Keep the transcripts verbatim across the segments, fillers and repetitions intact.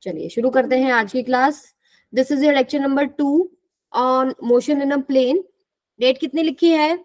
चलिए शुरू करते हैं आज की class. This is your lecture number two on motion in a plane. Date कितनी लिखी है?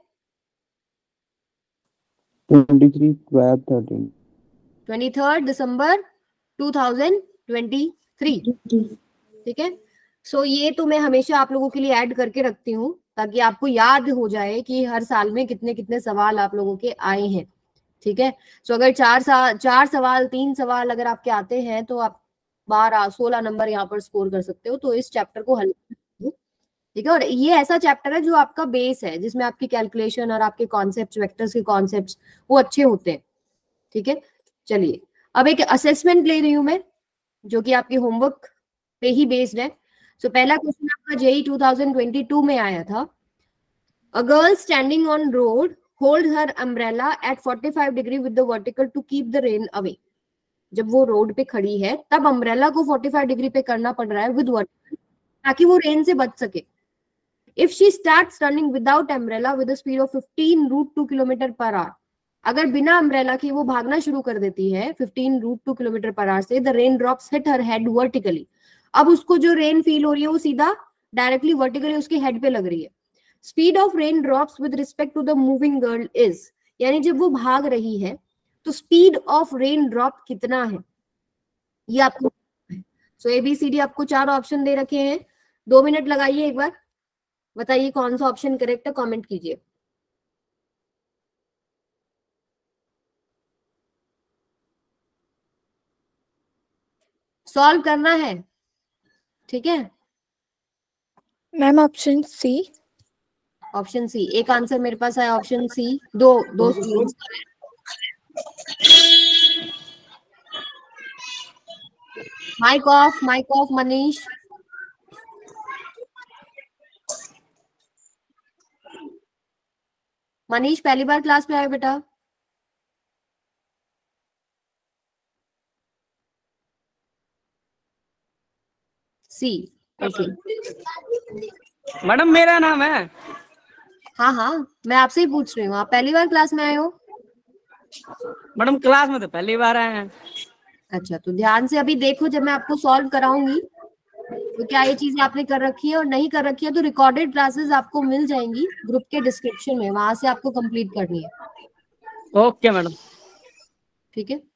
Twenty third December two thousand twenty three. ठीक है, सो ये तो मैं हमेशा आप लोगों के लिए ऐड करके रखती हूँ ताकि आपको याद हो जाए कि हर साल में कितने कितने सवाल आप लोगों के आए हैं। ठीक है, सो अगर चार सा चार सवाल तीन सवाल अगर आपके आते हैं तो आप बारह सोलह नंबर यहाँ पर स्कोर कर सकते हो। तो इस चैप्टर को हल, ठीक है, और ये ऐसा चैप्टर है जो आपका बेस है, जिसमें आपकी कैलकुलेशन और आपके कॉन्सेप्ट्स, वेक्टर्स के कॉन्सेप्ट्स वो अच्छे होते हैं। ठीक है, चलिए अब एक असेसमेंट ले रही हूं मैं जो कि आपके होमवर्क पे ही बेस्ड है। सो so, पहला क्वेश्चन आपका JEE two thousand twenty two में आया था। A girl standing on road hold her umbrella at forty five degree with the vertical to keep the rain away. जब वो रोड पे खड़ी है तब अम्ब्रेला को फोर्टी फाइव डिग्री पे करना पड़ रहा है विद वर्टिकल ताकि वो रेन से बच सके। If she starts running without umbrella with speed of fifteen root two kilometre per hour, अगर बिना अम्ब्रेला के वो भागना शुरू कर देती है fifteen root two kilometre per hour से, the rain drops hit her head vertically. अब उसको जो रेन फील हो रही है वो सीधा डायरेक्टली वर्टिकली उसके हेड पे लग रही है। Speed of rain drops with respect to the moving girl is, यानी जब वो भाग रही है तो स्पीड ऑफ रेन ड्रॉप कितना है ये आपको। सो एबीसीडी आपको चार ऑप्शन दे रखे हैं। दो मिनट लगाइए, एक बार बताइए कौन सा ऑप्शन करेक्ट है, कमेंट कीजिए। सॉल्व करना है, ठीक है ma'am. Option C. Option C एक आंसर मेरे पास है, ऑप्शन सी। दो दो students. Mic off, mic off Manish. Manish पहली बार क्लास में आए बेटा? सी, ओके। मैडम मेरा नाम है। हाँ हाँ, मैं आपसे ही पूछ रही हूँ, आप पहली बार क्लास में आए हो? मैडम क्लास में तो पहली बार आए हैं। अच्छा, तो ध्यान से अभी देखो, जब मैं आपको सॉल्व कराऊंगी तो क्या ये चीज आपने कर रखी है और नहीं कर रखी है तो रिकॉर्डेड क्लासेस आपको मिल जाएंगी ग्रुप के डिस्क्रिप्शन में, वहां से आपको कंप्लीट करनी है। Okay madam. ठीक है,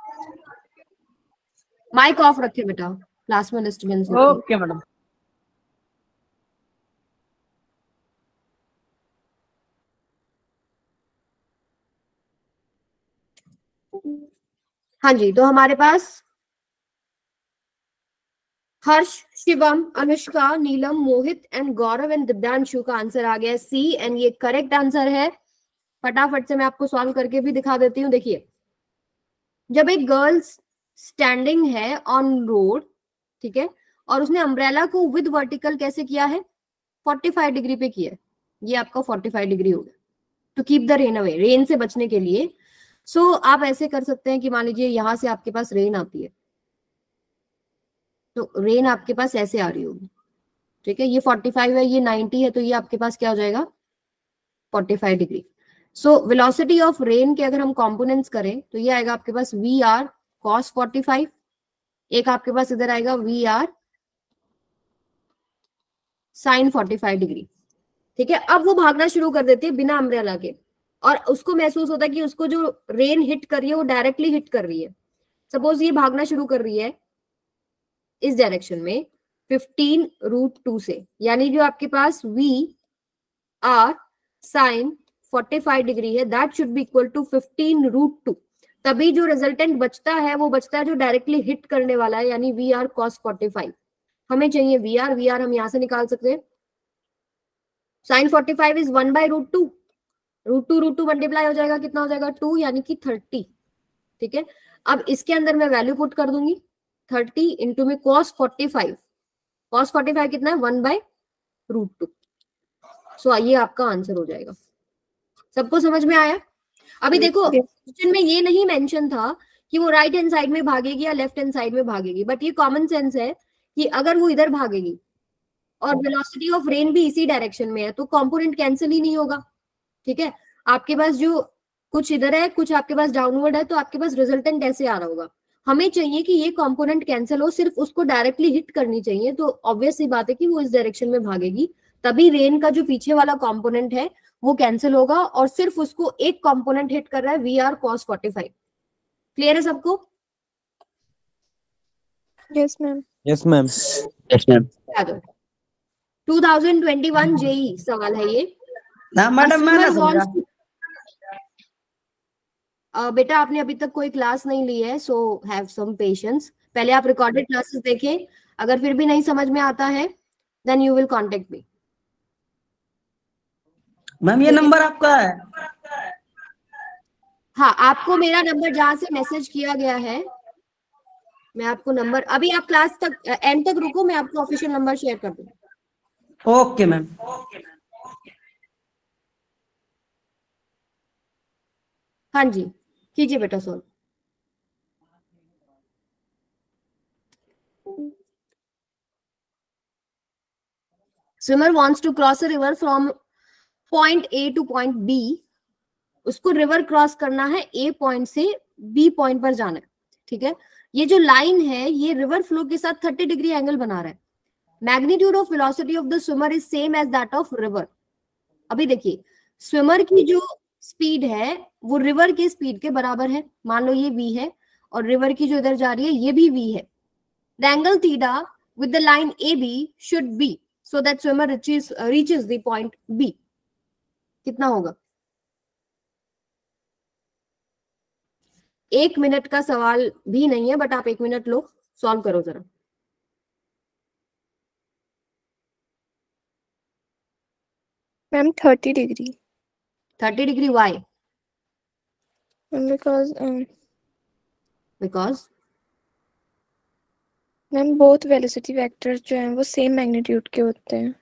माइक ऑफ रखे बेटा, क्लास में डिस्टर्बेंस होती है। Okay madam. हाँ जी, तो हमारे पास हर्ष, शिवम, अनुष्का, नीलम, मोहित एंड गौरव एंड दिव्यांशु का आंसर आ गया सी, एंड ये करेक्ट आंसर है। फटाफट से मैं आपको सॉल्व करके भी दिखा देती हूँ। देखिए, जब एक गर्ल स्टैंडिंग है ऑन रोड, ठीक है, और उसने अम्ब्रेला को विद वर्टिकल कैसे किया है? फोर्टी फाइव डिग्री पे किया है। ये आपका फोर्टी फाइव डिग्री हो गया to keep the rain away, rain से बचने के लिए। सो so, आप ऐसे कर सकते हैं कि मान लीजिए यहां से आपके पास रेन आती है, तो रेन आपके पास ऐसे आ रही होगी, ठीक है, ये फोर्टी फाइव है, ये नाइंटी है, तो ये आपके पास क्या हो जाएगा? Forty five degree. So velocity of rain के अगर हम कंपोनेंट्स करें तो ये आएगा आपके पास V R cos forty five, एक आपके पास इधर आएगा V R sine forty five degree. ठीक है, अब वो भागना शुरू कर देती है बिना अम्ब्रेला के, और उसको महसूस होता है कि उसको जो रेन हिट कर रही है वो डायरेक्टली हिट कर रही है। सपोज ये भागना शुरू कर रही है इस डायरेक्शन में फिफ्टीन रूट टू से, यानी जो आपके पास V R sine forty five degree है, that should be equal to fifteen root two. तभी जो रिजल्टेंट बचता है वो बचता है जो डायरेक्टली हिट करने वाला है, यानी V R cos forty five. हमें चाहिए वी आर, वी आर हम यहां से निकाल सकते हैं। Sine forty five is one by root two, root two root two multiply हो जाएगा, कितना हो जाएगा? टू, यानी कि थर्टी। ठीक है, अब इसके अंदर मैं वैल्यू पुट कर दूंगी, थर्टी इंटू में cos forty five, cos forty five कितना है? One by root two. So ये आपका आंसर हो जाएगा। सबको समझ में आया? अभी देखो, क्वेश्चन में ये नहीं मेंशन था कि वो राइट हैंड साइड में भागेगी या लेफ्ट हैंड साइड में भागेगी, बट ये कॉमन सेंस है कि अगर वो इधर भागेगी और वेलोसिटी ऑफ रेन भी इसी डायरेक्शन में है तो कंपोनेंट कैंसिल ही नहीं होगा। ठीक है, आपके पास जो कुछ इधर है कुछ आपके पास डाउनवर्ड है, तो आपके पास रिजल्टेंट ऐसे आ रहा होगा। हमें चाहिए कि ये कंपोनेंट कैंसिल हो, सिर्फ उसको डायरेक्टली हिट करनी चाहिए, तो ऑब्वियस सी बात है कि वो इस डायरेक्शन में भागेगी, तभी रेन का जो पीछे वाला कंपोनेंट है वो कैंसिल होगा, और सिर्फ उसको एक कंपोनेंट हिट कर रहा है, V R cos forty five. Clear है सबको? Yes ma'am. Yes ma'am. Yes ma'am. Two thousand twenty one JEE सवाल है ये। ना मैडम मैं ना समझा। Uh, बेटा आपने अभी तक कोई क्लास नहीं ली है, सो हैव सम पेशेंस। पहले आप रिकॉर्डेड क्लासेस देखें, अगर फिर भी नहीं समझ में आता है then you will contact me. Ma'am ये नंबर आपका है? हाँ, आपको मेरा नंबर जहां से मैसेज किया गया है, मैं आपको नंबर, अभी आप क्लास तक एंड तक रुको, मैं आपको ऑफिशियल नंबर शेयर कर दूंगी। Okay ma'am. हाँ जी, कीजिए बेटा solve. Swimmer wants to cross a river from point A to point B. उसको रिवर क्रॉस करना है, ए पॉइंट से बी पॉइंट पर जाना है, ठीक है। ये जो लाइन है ये रिवर फ्लो के साथ थर्टी डिग्री एंगल बना रहा है। Magnitude of velocity of the swimmer is same as that of river. अभी देखिए, स्विमर की जो स्पीड है वो रिवर के स्पीड के बराबर है। मान लो ये v है और रिवर की जो इधर जा रही है ये भी v है। The angle theta with the line A B should be so that swimmer reaches reaches the point B. कितना होगा? एक मिनट का सवाल भी नहीं है, बट आप एक मिनट लो, सॉल्व करो जरा। Ma'am thirty degree. Thirty degree why? Because because ma'am both velocity vectors जो हैं वो सेम मैग्नीट्यूड के होते हैं।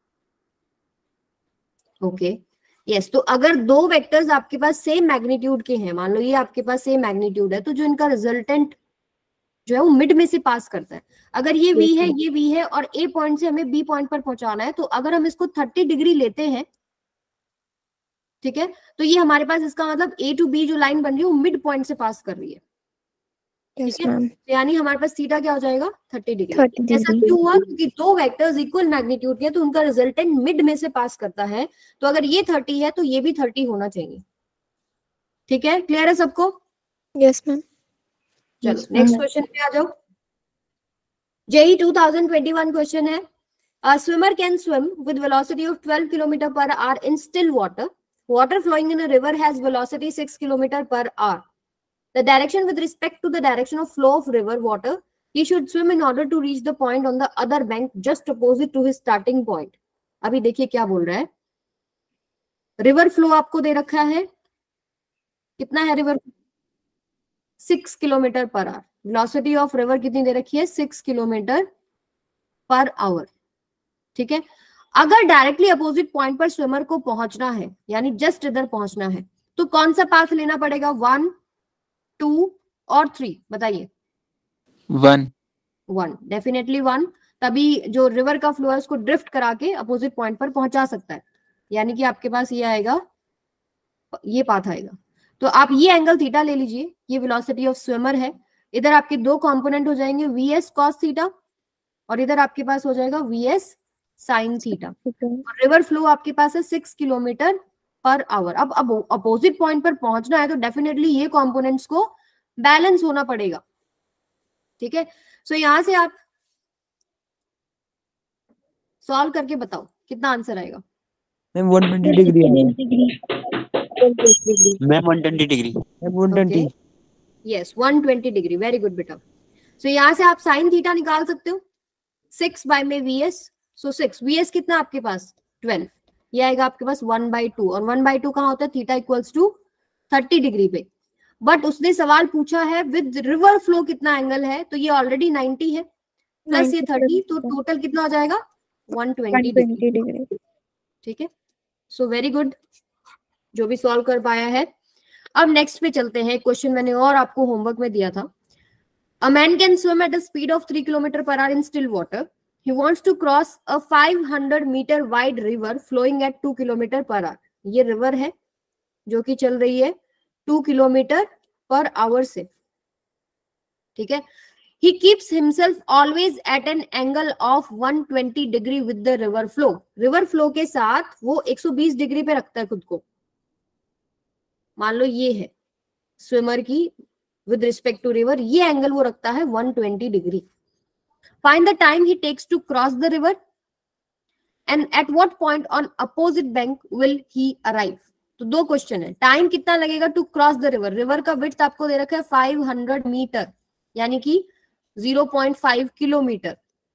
ओके यस, तो अगर दो वेक्टर्स आपके पास सेम मैग्नीट्यूड के हैं, मान लो ये आपके पास सेम मैग्नीट्यूड है, तो जो इनका रिजल्टेंट जो है वो मिड में से पास करता है। अगर ये v है, ये v है, और a पॉइंट से हमें b पॉइंट पर पहुंचाना है, तो अगर हम इसको थर्टी डिग्री लेते हैं, ठीक है, तो ये हमारे पास, इसका मतलब a टू b जो लाइन बन रही है वो मिड पॉइंट से पास कर रही है, यस ठीक है। मैम। यानी हमारे पास थीटा क्या हो जाएगा? Thirty degree. थर्टी ऐसा डिग्री। क्यों हुआ? क्योंकि दो वेक्टर्स इक्वल मैग्नीट्यूड के, तो उनका रिजल्टेंट मिड में से पास करता है, तो अगर ये थर्टी है तो ये भी थर्टी होना चाहिए, ठीक है। क्लियर है सबको? Yes ma'am. चलो नेक्स्ट क्वेश्चन पे आ जाओ। JEE two thousand twenty one question है, a swimmer can swim with velocity of twelve kilometer per hour in still water. Water flowing in a river has velocity six kilometer per hour. The direction with respect to the direction of flow of river water he should swim in order to reach the point on the other bank just opposite to his starting point. अभी देखिए क्या बोल रहा है। River flow आपको दे रखा है, कितना है river? Six kilometre per hour. Velocity of river कितनी दे रखी है? सिक्स किलोमीटर पर आवर, ठीक है। अगर डायरेक्टली अपोजिट पॉइंट पर स्विमर को पहुंचना है, यानी जस्ट इधर पहुंचना है, तो कौन सा पाथ लेना पड़ेगा? वन, टू और थ्री, बताइए। वन। One, definitely one. तभी जो रिवर का फ्लो है उसको ड्रिफ्ट करा के अपोजिट पॉइंट पर पहुंचा सकता है, यानी कि आपके पास ये आएगा, ये पाथ आएगा। तो आप ये एंगल थीटा ले लीजिए, ये वेलोसिटी ऑफ स्विमर है। इधर आपके दो कंपोनेंट हो जाएंगे, वी एस कॉस थीटा, और इधर आपके पास हो जाएगा वी एस साइन थीटा। और रिवर फ्लो आपके पास है सिक्स किलोमीटर पर आवर। अब अब अपोजिट पॉइंट पर पहुंचना है तो डेफिनेटली ये कंपोनेंट्स को बैलेंस होना पड़ेगा, ठीक है। सो यहां से आप सॉल्व करके बताओ कितना आंसर आएगा। Ma'am one twenty degree ma'am one twenty degree. Ma'am one twenty. Yes, one twenty degree, very good बेटा। सो यहाँ से आप साइन थीटा निकाल सकते हो, सिक्स बाय में V S, so six, V S कितना आपके पास? ट्वेल्व, ये आएगा आपके पास वन बाई टू, और वन बाई टू कहाँ होता है? Theta equals to thirty degree पे। बट उसने सवाल पूछा है विद रिवर फ्लो कितना एंगल है, तो ये ऑलरेडी नाइंटी है, प्लस ये थर्टी, तो टोटल कितना हो जाएगा? वन ट्वेंटी डिग्री, ठीक है। सो वेरी गुड, जो भी सॉल्व कर पाया है। अब नेक्स्ट पे चलते हैं, क्वेश्चन मैंने और आपको होमवर्क में दिया था। A man can swim at a speed of three kilometers per hour in still water. He wants to cross a five hundred meter wide river flowing at two kilometers per hour. ये river है जो कि चल रही है to kilometre per hour से। ठीक है. He keeps himself always at an angle of one hundred twenty degree with the river flow. River flow के साथ वो one hundred twenty डिग्री पे रखता है खुद को. मान लो ये है स्विमर की विद रिस्पेक्ट टू रिवर, ये एंगल वो रखता है one hundred twenty degree. Find the time he takes to cross the river and at what point on opposite bank will he arrive. तो दो क्वेश्चन है. टाइम कितना लगेगा to cross the river. River का width आपको दे रखा है five hundred मीटर, यानी कि zero point five किलोमीटर.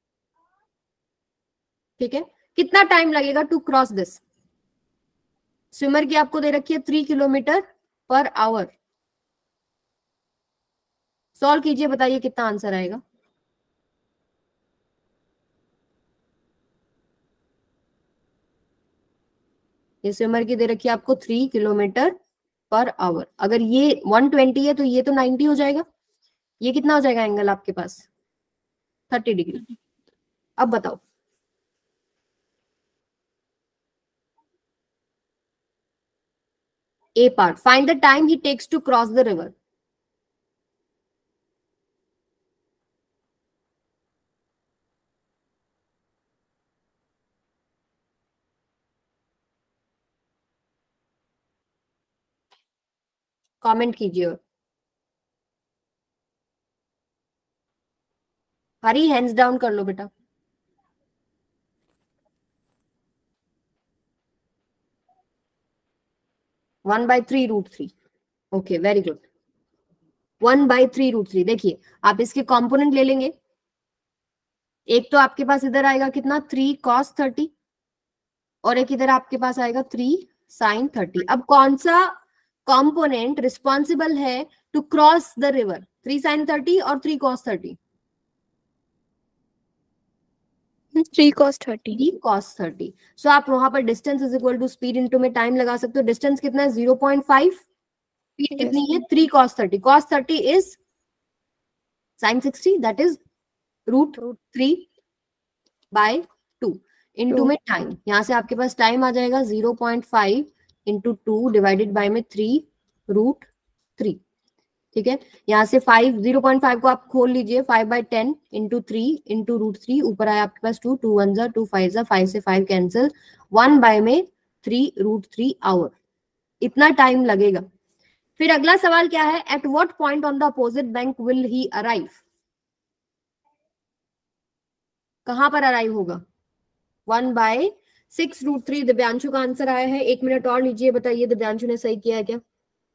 ठीक है. कितना टाइम लगेगा टू क्रॉस दिस. स्विमर की आपको दे रखी है three kilometer per hour. Solve कीजिए, बताइए कितना आंसर आएगा. ये स्विमर की दे रखी है आपको three किलोमीटर पर आवर. अगर ये one hundred twenty है तो ये तो ninety हो जाएगा. ये कितना हो जाएगा एंगल आपके पास, thirty डिग्री. अब बताओ. A part, find the time he takes to cross the river. Comment कीजिए. हरी हैंड्स डाउन कर लो बेटा. One by three root three. Okay, very good. One by three root three. देखिए आप इसके कंपोनेंट ले लेंगे. एक तो आपके पास इधर आएगा कितना, थ्री कॉस थर्टी, और एक इधर आपके पास आएगा थ्री साइन थर्टी. अब कौन सा कंपोनेंट रिस्पॉन्सिबल है to cross the river, three sine thirty और three cos thirty. Three cos thirty. Three cos thirty. So आप वहां पर distance is equal to speed into में टाइम लगा सकते हो. डिस्टेंस कितना है, zero point five. स्पीड कितनी है, three cos thirty. Cos thirty is sine sixty, that is root three by two into में टाइम. यहाँ से आपके पास टाइम आ जाएगा zero point five into two divided by में थ्री रूट थ्री. ठीक है. यहाँ से फाइव, जीरो पॉइंट फाइव को आप खोल लीजिए. Five by ten into three into root three. ऊपर आया आपके पास टू, टू वन जा, टू फाइव जा, फाइव से फाइव कैंसिल, वन बाय में थ्री रूट थ्री आवर. इतना टाइम लगेगा. फिर अगला सवाल क्या है, at what point on the opposite bank will he arrive. कहां पर अराइव होगा, one by six root three. Divyanshu का आंसर आया है. एक मिनट और लीजिए, बताइए दिव्यांशु ने सही किया है क्या.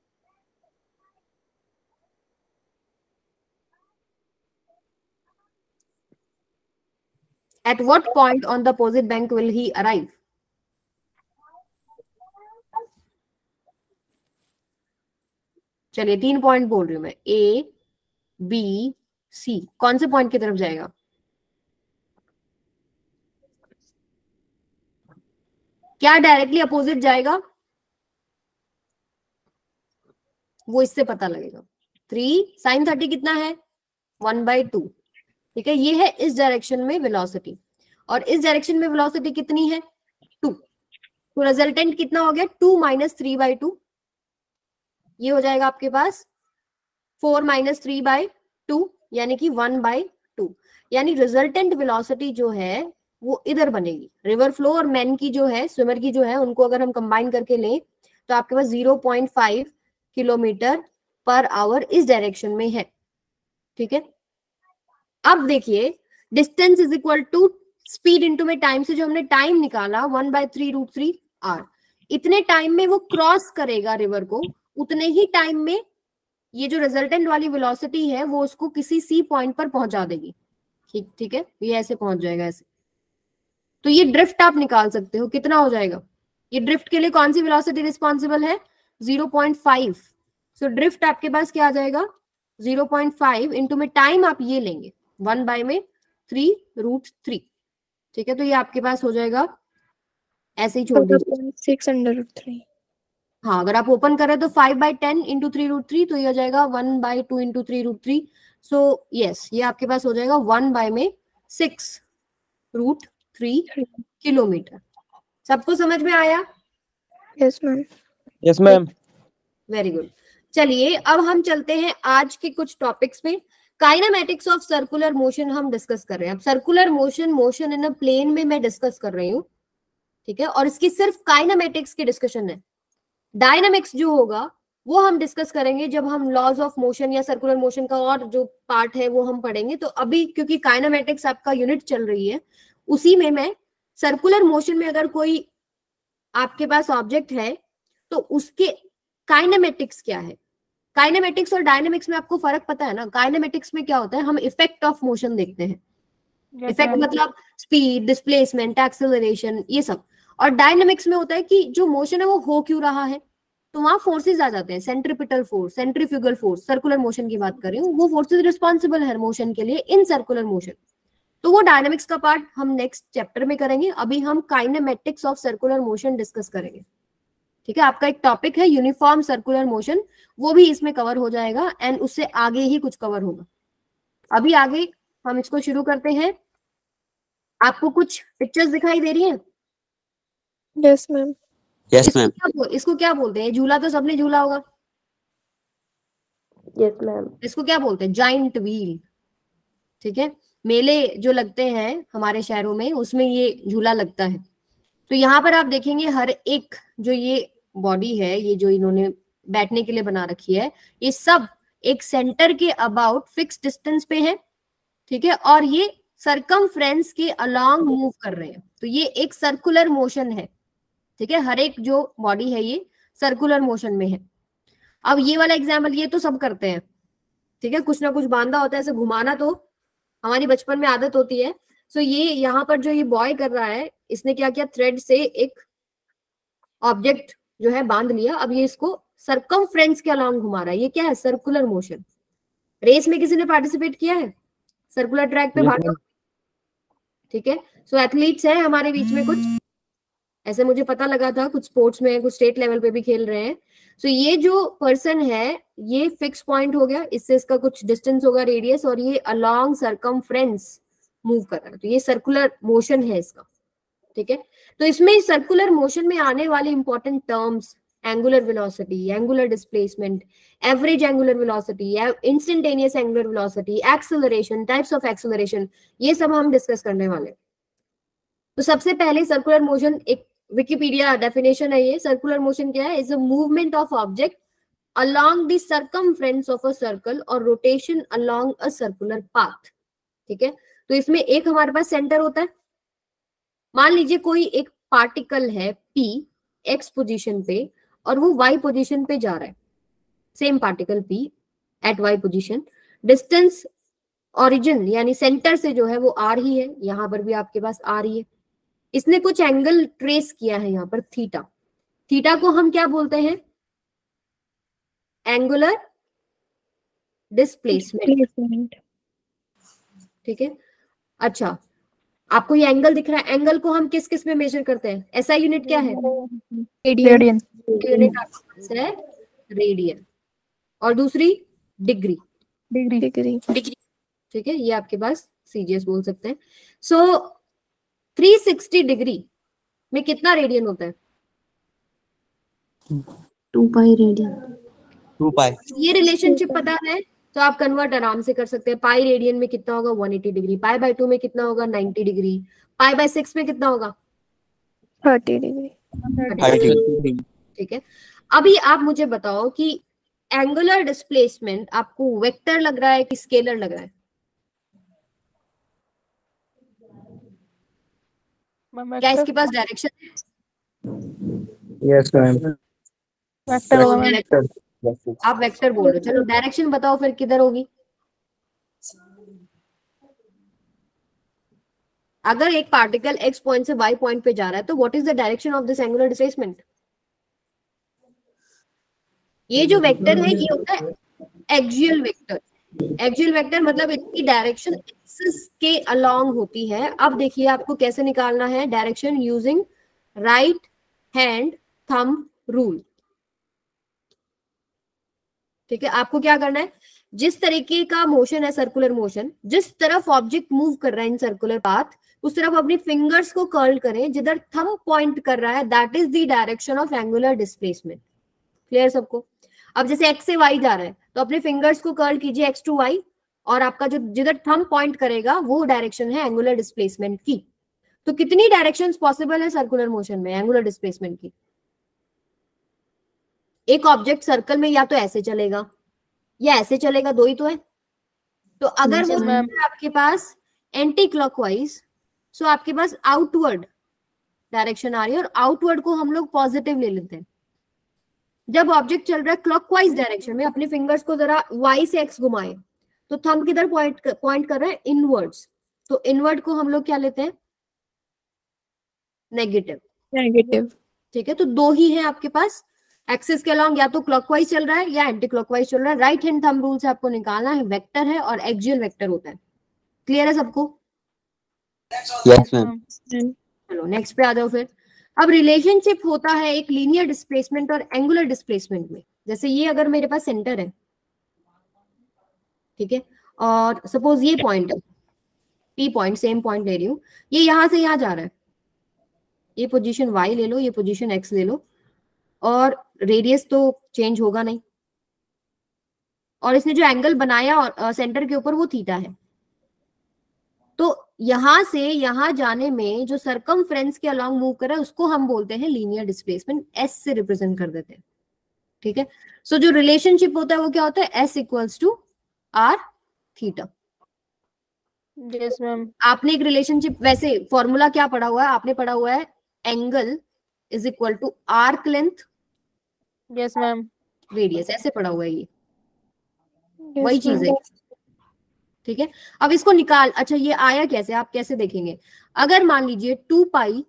At what point on the opposite bank will he arrive? चलिए तीन पॉइंट बोल रही हूं मैं. ए बी सी, कौन से पॉइंट की तरफ जाएगा. क्या डायरेक्टली अपोजिट जाएगा, वो इससे पता लगेगा. थ्री साइन थर्टी कितना है, वन बाई टू. ठीक है. ये है इस डायरेक्शन में वेलोसिटी, और इस डायरेक्शन में वेलोसिटी कितनी है, टू. तो रिजल्टेंट कितना हो गया, two minus three by two. ये हो जाएगा आपके पास four minus three by two, यानी कि वन बाई टू. यानी रिजल्टेंट वेलोसिटी जो है वो इधर बनेगी. रिवर फ्लो और मैन की जो है, स्विमर की जो है, उनको अगर हम कंबाइन करके लें तो आपके पास zero point five kilometer per hour इस डायरेक्शन में है. ठीक है. अब देखिए, distance is equal to speed into में टाइम से जो हमने टाइम निकाला, one by three root three hour. इतने टाइम में वो क्रॉस करेगा रिवर को, उतने ही टाइम में ये जो रिजल्टेंट वाली वेलोसिटी है वो उसको किसी सी पॉइंट पर पहुंचा देगी. ठीक ठीक है. ये ऐसे पहुंच जाएगा ऐसे. तो ये ड्रिफ्ट आप निकाल सकते हो, कितना हो जाएगा. ये ड्रिफ्ट के लिए कौन सी वेलोसिटी रिस्पॉन्सिबल है, zero point five. So drift आपके पास क्या आ जाएगा, जीरो पॉइंट फाइव इंटू में टाइम आप ये लेंगे, वन बाय में थ्री रूट थ्री. ठीक है. तो ये आपके पास हो जाएगा, ऐसे ही छोड़ दीजिए, सिक्स अंडर रूट थ्री. हाँ, अगर आप ओपन करें तो five by ten into three root three, तो ये हो जाएगा one by two into three root three. So yes, ये आपके पास हो जाएगा वन बाय में सिक्स रूट थ्री किलोमीटर. सबको समझ में आया. Yes ma'am. Yes ma'am. Very good. चलिए अब हम चलते हैं आज के कुछ टॉपिक्स में. काइनेमेटिक्स ऑफ सर्कुलर मोशन हम डिस्कस कर रहे हैं। अब circular motion, motion in a plane में मैं डिस्कस कर रही हूँ, ठीक है, और इसकी सिर्फ काइनेमेटिक्स की डिस्कशन है। डायनामिक्स जो होगा वो हम डिस्कस करेंगे जब हम लॉज ऑफ मोशन या सर्कुलर मोशन का और जो पार्ट है वो हम पढ़ेंगे। तो अभी क्योंकि काइनेमेटिक्स आपका यूनिट चल रही है, उसी में मैं सर्कुलर मोशन में अगर कोई आपके पास ऑब्जेक्ट है तो उसके काइनेमेटिक्स क्या है। काइनेमेटिक्स और डायनामिक्स में आपको फर्क पता है ना। काइनेमेटिक्स में क्या होता है, हम इफेक्ट ऑफ मोशन देखते हैं। इफेक्ट मतलब स्पीड, डिस्प्लेसमेंट, एक्सेलरेशन, ये सब। और डायनामिक्स में होता है कि जो मोशन है वो हो क्यों रहा है, तो वहां फोर्सेज आ जाते हैं। Centripetal force, centrifugal force, circular motion की बात कर रही हूँ, वो फोर्सेज रिस्पॉन्सिबल है मोशन के लिए इन सर्कुलर मोशन। तो वो डायनामिक्स का पार्ट हम नेक्स्ट चैप्टर में करेंगे। अभी हम kinematics of circular motion discuss करेंगे, ठीक है। आपका एक टॉपिक है यूनिफॉर्म सर्कुलर मोशन, वो भी इसमें कवर हो जाएगा एंड उससे आगे ही कुछ कवर होगा। अभी आगे हम इसको शुरू करते हैं। आपको कुछ पिक्चर्स दिखाई दे रही हैं? Yes ma'am. Yes ma'am. इसको क्या बोलते हैं? झूला तो सबने झूला होगा। Yes ma'am. इसको क्या बोलते हैं? जाइंट व्हील, ठीक है। मेले जो लगते हैं हमारे शहरों में, उसमें ये झूला लगता है। तो यहाँ पर आप देखेंगे हर एक जो ये बॉडी है, ये जो इन्होंने बैठने के लिए बना रखी है, ये सब एक सेंटर के अबाउट फिक्स डिस्टेंस पे है, ठीक है, और ये सरकमफ्रेंस के अलोंग मूव कर रहे हैं। तो ये एक सर्कुलर मोशन है, ठीक है। हर एक जो बॉडी है ये सर्कुलर मोशन में है। अब ये वाला एग्जाम्पल ये तो सब करते हैं, ठीक है, कुछ ना कुछ बांधा होता है, ऐसे घुमाना तो हमारी बचपन में आदत होती है। सो so ये यहाँ पर जो ये बॉय कर रहा है, इसने क्या किया, थ्रेड से एक ऑब्जेक्ट जो है बांध लिया। अब ये इसको सरकमफ्रेंस के अलोंग घुमा रहा है। ये क्या है? Circular motion. रेस में किसी ने पार्टिसिपेट किया है? सर्कुलर ट्रैक पे भागा, ठीक है। सो एथलीट्स है हमारे बीच में कुछ, ऐसे मुझे पता लगा था, कुछ स्पोर्ट्स में, कुछ स्टेट लेवल पे भी खेल रहे हैं। सो so ये जो पर्सन है, ये फिक्स पॉइंट हो गया, इससे इसका कुछ डिस्टेंस होगा, रेडियस, और ये अलोंग सरकमफ्रेंस मूव कर रहा है। तो ये सर्कुलर मोशन है इसका, ठीक है। तो इसमें सर्कुलर मोशन में आने वाले important terms, angular velocity, angular displacement, average angular velocity, instantaneous angular velocity, acceleration, types of acceleration, ये सब हम डिस्कस करने वाले। तो सबसे पहले सर्कुलर मोशन, एक विकिपीडिया डेफिनेशन है ये। सर्कुलर मोशन क्या है? Is a movement of object along the circumference of a circle or rotation along a circular path, ठीक है। तो इसमें एक हमारे पास सेंटर होता है। मान लीजिए कोई एक पार्टिकल है P x पोजीशन पे और वो y पोजीशन पे जा रहा है। Same particle P at y position, distance origin यानी सेंटर से जो है वो r ही है। यहां पर भी आपके पास r ही है। इसने कुछ एंगल ट्रेस किया है यहाँ पर, थीटा। थीटा को हम क्या बोलते हैं? एंगुलर डिस्प्लेसमेंट, ठीक है। अच्छा, आपको ये एंगल दिख रहा है, एंगल को हम किस किस में मेजर करते हैं? एसआई यूनिट क्या है? रेडियन। यूनिट है रेडियन, और दूसरी डिग्री, डिग्री डिग्री ठीक है। ये आपके पास सीजीएस बोल सकते हैं। सो थ्री सिक्सटी डिग्री में कितना रेडियन होता है? Two pi radian. Two pi. ये रिलेशनशिप पता है तो आप कन्वर्ट आराम से कर सकते हैं। पाई रेडियन में कितना होगा? One eighty degree. Pi by two में कितना होगा? Ninety degree. Pi by six में कितना होगा? Thirty degree. ठीक है। अभी आप मुझे बताओ कि एंगुलर डिस्प्लेसमेंट आपको वेक्टर लग रहा है कि स्केलर लग रहा है? क्या इसके पास डायरेक्शन है? Yes ma'am. वेक्टर। आप वेक्टर बोल रहे हो, चलो डायरेक्शन बताओ फिर किधर होगी? अगर एक पार्टिकल x पॉइंट से y पॉइंट पे जा रहा है तो what is the direction of this angular displacement? ये जो वेक्टर है ये होता है एक्सियल वेक्टर। एक्सियल वेक्टर मतलब इसकी डायरेक्शन एक्सिस के अलोंग होती है। अब देखिए आपको कैसे निकालना है direction, using right hand thumb rule, ठीक है। आपको क्या करना है, जिस तरीके का मोशन है सर्कुलर मोशन, जिस तरफ ऑब्जेक्ट मूव कर रहा है इन सर्कुलर पाथ, उस तरफ अपनी फिंगर्स को कर्ल करें। जिधर थंब पॉइंट कर रहा है that is the direction of angular displacement. Clear सबको? अब जैसे x से y जा रहा है तो अपने फिंगर्स को कर्ल कीजिए x टू y, और आपका जो जिधर थंब पॉइंट करेगा वो डायरेक्शन है एंगुलर डिस्प्लेसमेंट की। तो कितनी डायरेक्शंस पॉसिबल है सर्कुलर मोशन में एंगुलर डिस्प्लेसमेंट की? एक ऑब्जेक्ट सर्कल में या तो ऐसे चलेगा या ऐसे चलेगा, दो ही तो है। तो अगर वो आपके पास एंटी क्लॉकवाइज, सो आपके पास आउटवर्ड डायरेक्शन आ रही है और आउटवर्ड को हम लोग पॉजिटिव ले लेते हैं। जब ऑब्जेक्ट चल रहा है क्लॉकवाइज डायरेक्शन में, अपने फिंगर्स को जरा वाई से एक्स घुमाए तो थंब किधर पॉइंट पॉइंट कर रहा है? इनवर्ड्स। तो इनवर्ड को हम लोग क्या लेते हैं? नेगेटिव। नेगेटिव। ठीक है, तो दो ही है आपके पास एक्सिस के अलॉन्ग, या तो क्लॉकवाइज चल रहा है या एंटी क्लॉकवाइज चल रहा है। राइट हैंड थंब रूल से आपको निकालना है, वेक्टर है और एक्सियल वेक्टर होता है। क्लियर है सबको? Yes ma'am. चलो नेक्स्ट पे आ जाओ फिर। अब रिलेशनशिप होता है एक लीनियर डिस्प्लेसमेंट और एंगुलर डिस्प्लेसमेंट में। जैसे ये अगर मेरे पास सेंटर है, ठीक है, और सपोज ये पॉइंट है, पी पॉइंट, सेम पॉइंट ले रही हूँ, ये यहां से यहां जा रहा है, ये पोजीशन वाई ले लो, ये पोजीशन एक्स ले लो, और रेडियस तो चेंज होगा नहीं, और इसने जो एंगल बनाया और सेंटर के ऊपर वो थीटा है। तो यहां से यहां जाने में जो सरकमफ्रेंस के अलॉन्ग मूव कर रहा है उसको हम बोलते हैं लीनियर डिस्प्लेसमेंट, एस से रिप्रेजेंट कर देते हैं। ठीक है, सो so, जो रिलेशनशिप होता है वो क्या होता है? S equals to R theta. Yes ma'am. आपने एक रिलेशनशिप, वैसे फॉर्मूला क्या पढ़ा हुआ है? आपने पढ़ा हुआ है angle is equal to arc length. Yes ma'am. Radius, ऐसे पढ़ा हुआ है ये, Yes, वही चीज है। ठीक है, अब इसको निकाल, अच्छा ये आया कैसे, आप कैसे देखेंगे? अगर मान लीजिए टू पाई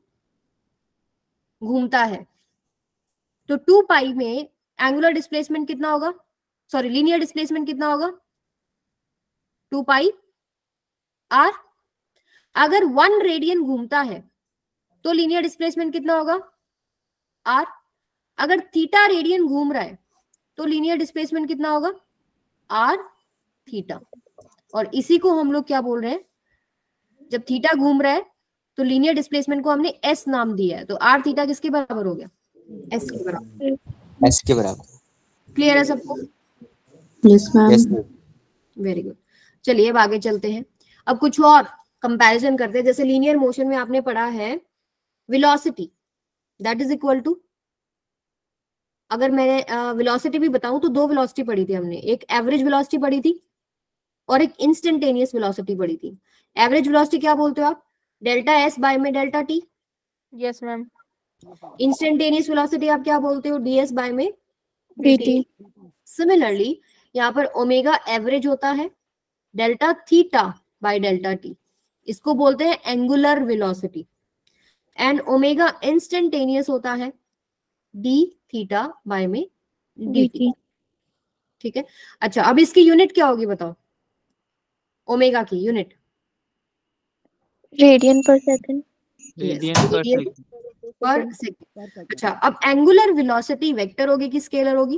घूमता है तो टू पाई में एंगुलर डिस्प्लेसमेंट कितना होगा? सॉरी, लीनियर डिस्प्लेसमेंट कितना होगा? Two pi R. अगर वन रेडियन घूमता है तो लीनियर डिस्प्लेसमेंट कितना होगा? आर। अगर थीटा रेडियन घूम रहा है तो लीनियर डिस्प्लेसमेंट कितना होगा? R theta. और इसी को हम लोग क्या बोल रहे हैं? जब थीटा घूम रहा है तो लीनियर डिस्प्लेसमेंट को हमने एस नाम दिया है, तो आर थीटा किसके बराबर हो गया? एस के बराबर। एस के बराबर। क्लियर है सबको? Yes ma'am. Very good. चलिए अब आगे चलते हैं। अब कुछ और कंपैरिजन करते हैं। जैसे लीनियर मोशन में आपने पढ़ा है velocity that is equal to, अगर मैंने वेलोसिटी भी बताऊं तो दो वेलोसिटी पढ़ी थी हमने, एक एवरेज वेलोसिटी पढ़ी थी और एक इंस्टेंटेनियस वेलोसिटी पढ़ी थी। एवरेज वेलोसिटी क्या बोलते हो आप? डेल्टा एस बाय में delta T. Yes ma'am. Instantaneous velocity आप क्या बोलते हो? डी एस बाय में dt। सिमिलरली यहाँ पर ओमेगा एवरेज होता है, delta theta by delta T, इसको बोलते हैं angular velocity, and omega instantaneous होता है डी थीटा बाय में डी टी। ठीक है, अच्छा अब इसकी यूनिट क्या होगी बताओ? ओमेगा की unit radian per second. Radian per second. Per second. अच्छा, अब एंगुलर वेलोसिटी वेक्टर होगी कि स्केलर होगी?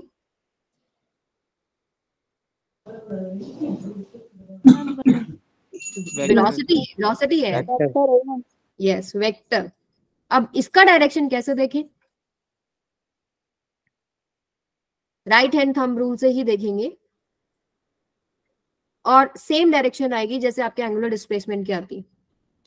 वेलोसिटी वेलोसिटी है, यस वेक्टर। अब इसका डायरेक्शन कैसे देखें? राइट हैंड थंब रूल से ही देखेंगे और सेम डायरेक्शन आएगी जैसे आपके एंगुलर डिस्प्लेसमेंट की आती है।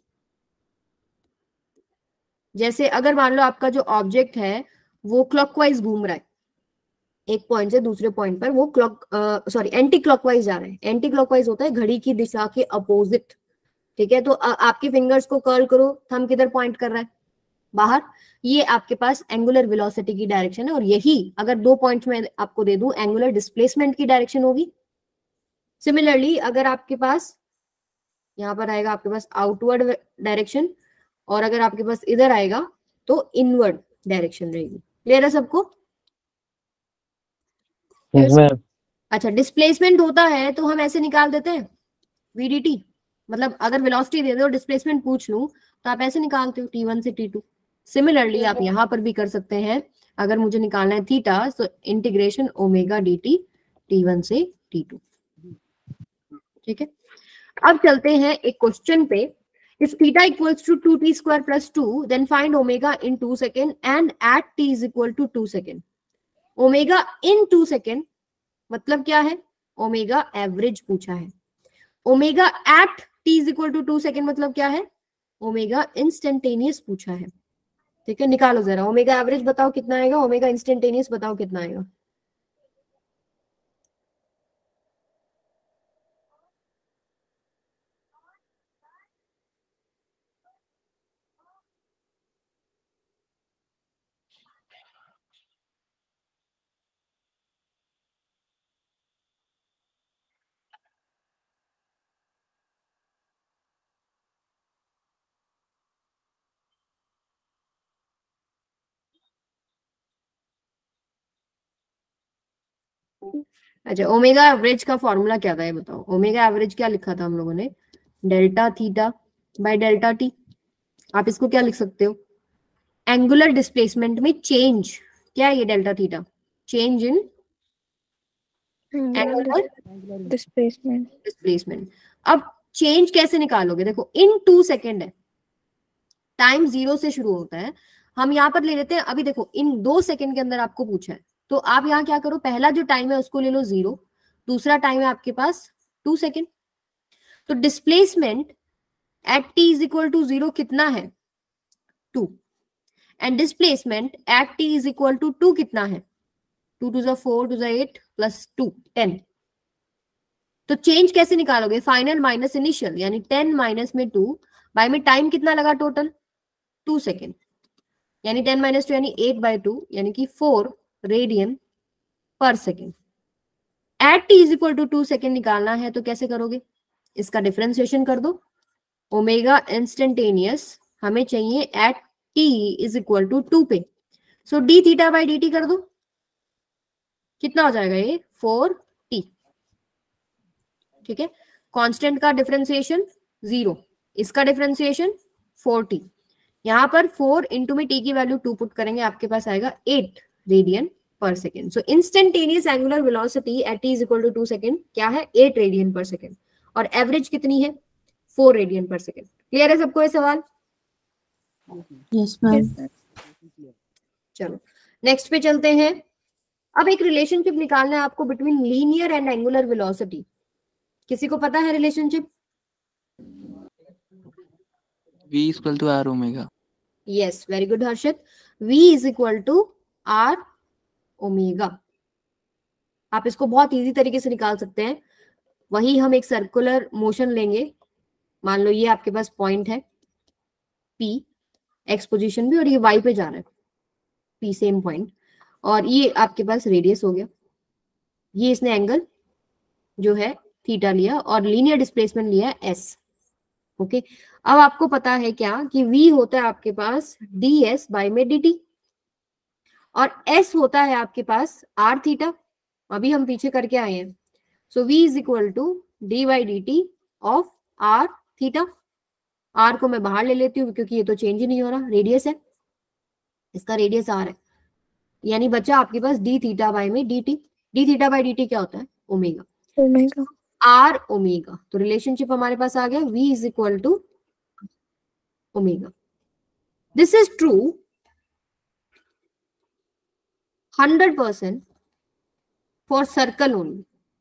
जैसे अगर मान लो आपका जो ऑब्जेक्ट है वो क्लॉकवाइज घूम रहा है, एक पॉइंट से दूसरे पॉइंट पर वो क्लॉक सॉरी एंटी क्लॉकवाइज जा रहा है। एंटी क्लॉकवाइज होता है घड़ी की दिशा के अपोजिट। ठीक है, तो आ, आपके फिंगर्स को कर्ल करो, थंब किधर पॉइंट कर रहा है? बाहर। ये आपके पास एंगुलर वेलोसिटी की डायरेक्शन है, और यही अगर दो पॉइंट्स में आपको दे दूं एंगुलर डिस्प्लेसमेंट की डायरेक्शन होगी। सिमिलरली अगर आपके पास यहाँ पर आएगा आपके पास आउटवर्ड डायरेक्शन, और अगर आपके पास इधर आएगा तो इनवर्ड डायरेक्शन रहेगी। क्लियर है सबको? Yes ma'am. अच्छा, डिस्प्लेसमेंट होता है तो हम ऐसे निकाल देते हैं वीडीटी, मतलब अगर वेलोसिटी दे दो डिस्प्लेसमेंट पूछ लूं तो आप ऐसे निकालते हो टी वन से टी टू। सिमिलरली आप यहाँ पर भी कर सकते हैं, अगर मुझे निकालना है थीटा तो integration omega D T T one से टी टू। ठीक है, अब चलते हैं एक क्वेश्चन पे। If theta equals to two T square plus two then find omega in two second and at T is equal to two second. Omega in two second मतलब क्या है? ओमेगा एवरेज पूछा है। Omega at T is equal to two second मतलब क्या है, omega instantaneous पूछा है, ठीक है। निकालो जरा, ओमेगा एवरेज बताओ कितना आएगा, ओमेगा इंस्टेंटेनियस बताओ कितना आएगा। अच्छा, ओमेगा एवरेज का फॉर्मूला क्या था ये बताओ। ओमेगा एवरेज क्या लिखा था हम लोगों ने, delta theta by delta T. आप इसको क्या लिख सकते हो, एंगुलर डिस्प्लेसमेंट में चेंज, क्या है ये delta theta, change in angular displacement. Displacement. अब चेंज कैसे निकालोगे, देखो इन टू सेकेंड है, टाइम जीरो से शुरू होता है, हम यहाँ पर ले लेते हैं, अभी देखो इन दो सेकेंड के अंदर आपको पूछा है, तो आप यहाँ क्या करो, पहला जो टाइम है उसको ले लो जीरो, दूसरा टाइम है आपके पास टू सेकेंड, तो displacement at T is equal to zero कितना है, two, and displacement at T is equal to two कितना है, टू टू जा फोर, टू जा एट, प्लस टू टेन। तो चेंज कैसे निकालोगे, फाइनल माइनस इनिशियल, यानी टेन माइनस में टू, बाय में टाइम कितना लगा टोटल, टू सेकेंड, यानी टेन माइनस टू यानी एट बाय टू, यानी कि four radian per second. At T is equal to two second निकालना है तो कैसे करोगे, इसका डिफरेंशिएशन कर दो, ओमेगा इंस्टेंटेनियस हमें चाहिए at T is equal to two पे, so D theta by D T कर दो, कितना हो जाएगा ये, फोर टी, ठीक है। कांस्टेंट का डिफरेंशिएशन जीरो, इसका डिफरेंशिएशन फोर टी, यहां पर फोर इंटू में टी की वैल्यू टू पुट करेंगे, आपके पास आएगा eight radian per second. So instantaneous angular velocity at T is equal to two second क्या है, एट रेडियन पर सेकेंड, और एवरेज कितनी है, four radian per second. Clear है सबको ये सवाल, Yes, ma'am. चलो नेक्स्ट पे चलते हैं। अब एक रिलेशनशिप निकालना है आपको between linear and angular velocity, किसी को पता है relationship, V is equal to R omega. Yes very good Harshit, v is equal to R omega. आप इसको बहुत इजी तरीके से निकाल सकते हैं, वही हम एक सर्कुलर मोशन लेंगे, मान लो ये आपके पास पॉइंट है P, एक्स पोजीशन भी, और ये y पे जा रहा है P सेम पॉइंट, और ये आपके पास रेडियस हो गया, ये इसने एंगल जो है थीटा लिया, और लीनियर डिस्प्लेसमेंट लिया s, ओके। अब आपको पता है क्या कि v होता है आपके पास ds बाय में dt, और s होता है आपके पास r थीटा, अभी हम पीछे करके आए हैं, so v is equal to D by D T of r theta, r को मैं बाहर ले लेती हूँ क्योंकि ये तो चेंज ही नहीं हो रहा, रेडियस है, इसका रेडियस r है, यानी बचा आपके पास डी थीटा बाय में D T, D theta by D T क्या होता है, ओमेगा, ओमेगा आर ओमेगा। तो रिलेशनशिप हमारे पास आ गया, v is equal to omega. This is true hundred percent for circle only,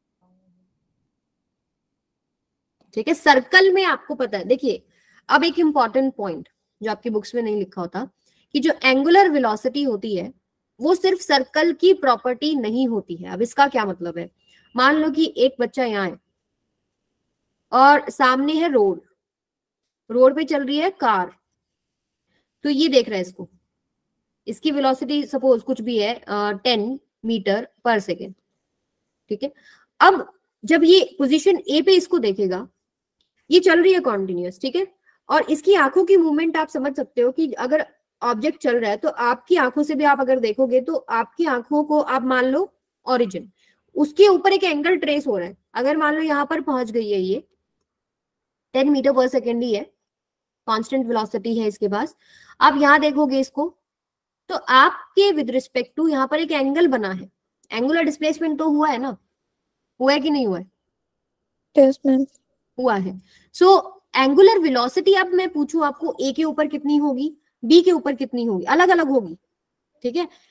ठीक है। सर्कल में आपको पता है, देखिए अब एक इंपॉर्टेंट पॉइंट जो आपकी बुक्स में नहीं लिखा होता, कि जो एंगुलर वेलोसिटी होती है वो सिर्फ सर्कल की प्रॉपर्टी नहीं होती है। अब इसका क्या मतलब है, मान लो कि एक बच्चा यहाँ है और सामने है रोड, रोड पे चल रही है कार, तो ये देख रहा है इसको, इसकी वेलोसिटी सपोज कुछ भी है टेन मीटर पर सेकेंड, ठीक है। अब जब ये पोजीशन ए पे इसको देखेगा, ये चल रही है कॉन्टिन्यूअस, ठीक है, और इसकी आंखों की मूवमेंट आप समझ सकते हो कि अगर ऑब्जेक्ट चल रहा है तो आपकी आंखों से भी आप अगर देखोगे तो आपकी आंखों को आप मान लो ओरिजिन, उसके ऊपर एक एंगल ट्रेस हो रहा है, अगर मान लो यहाँ पर पहुंच गई है, ये टेन मीटर पर सेकेंड ही है, कांस्टेंट वेलोसिटी है इसके पास, आप यहाँ देखोगे इसको, तो आपके विद रिस्पेक्ट टू यहाँ पर एक एंगल बना है, एंगुलर डिस्प्लेसमेंट तो हुआ है ना, हुआ है कि नहीं हुआ है, यस मैम हुआ है। सो एंगुलर वेलोसिटी अब मैं पूछूं आपको, ए के ऊपर कितनी होगी, बी के ऊपर कितनी होगी, अलग अलग होगी, ठीक है। तो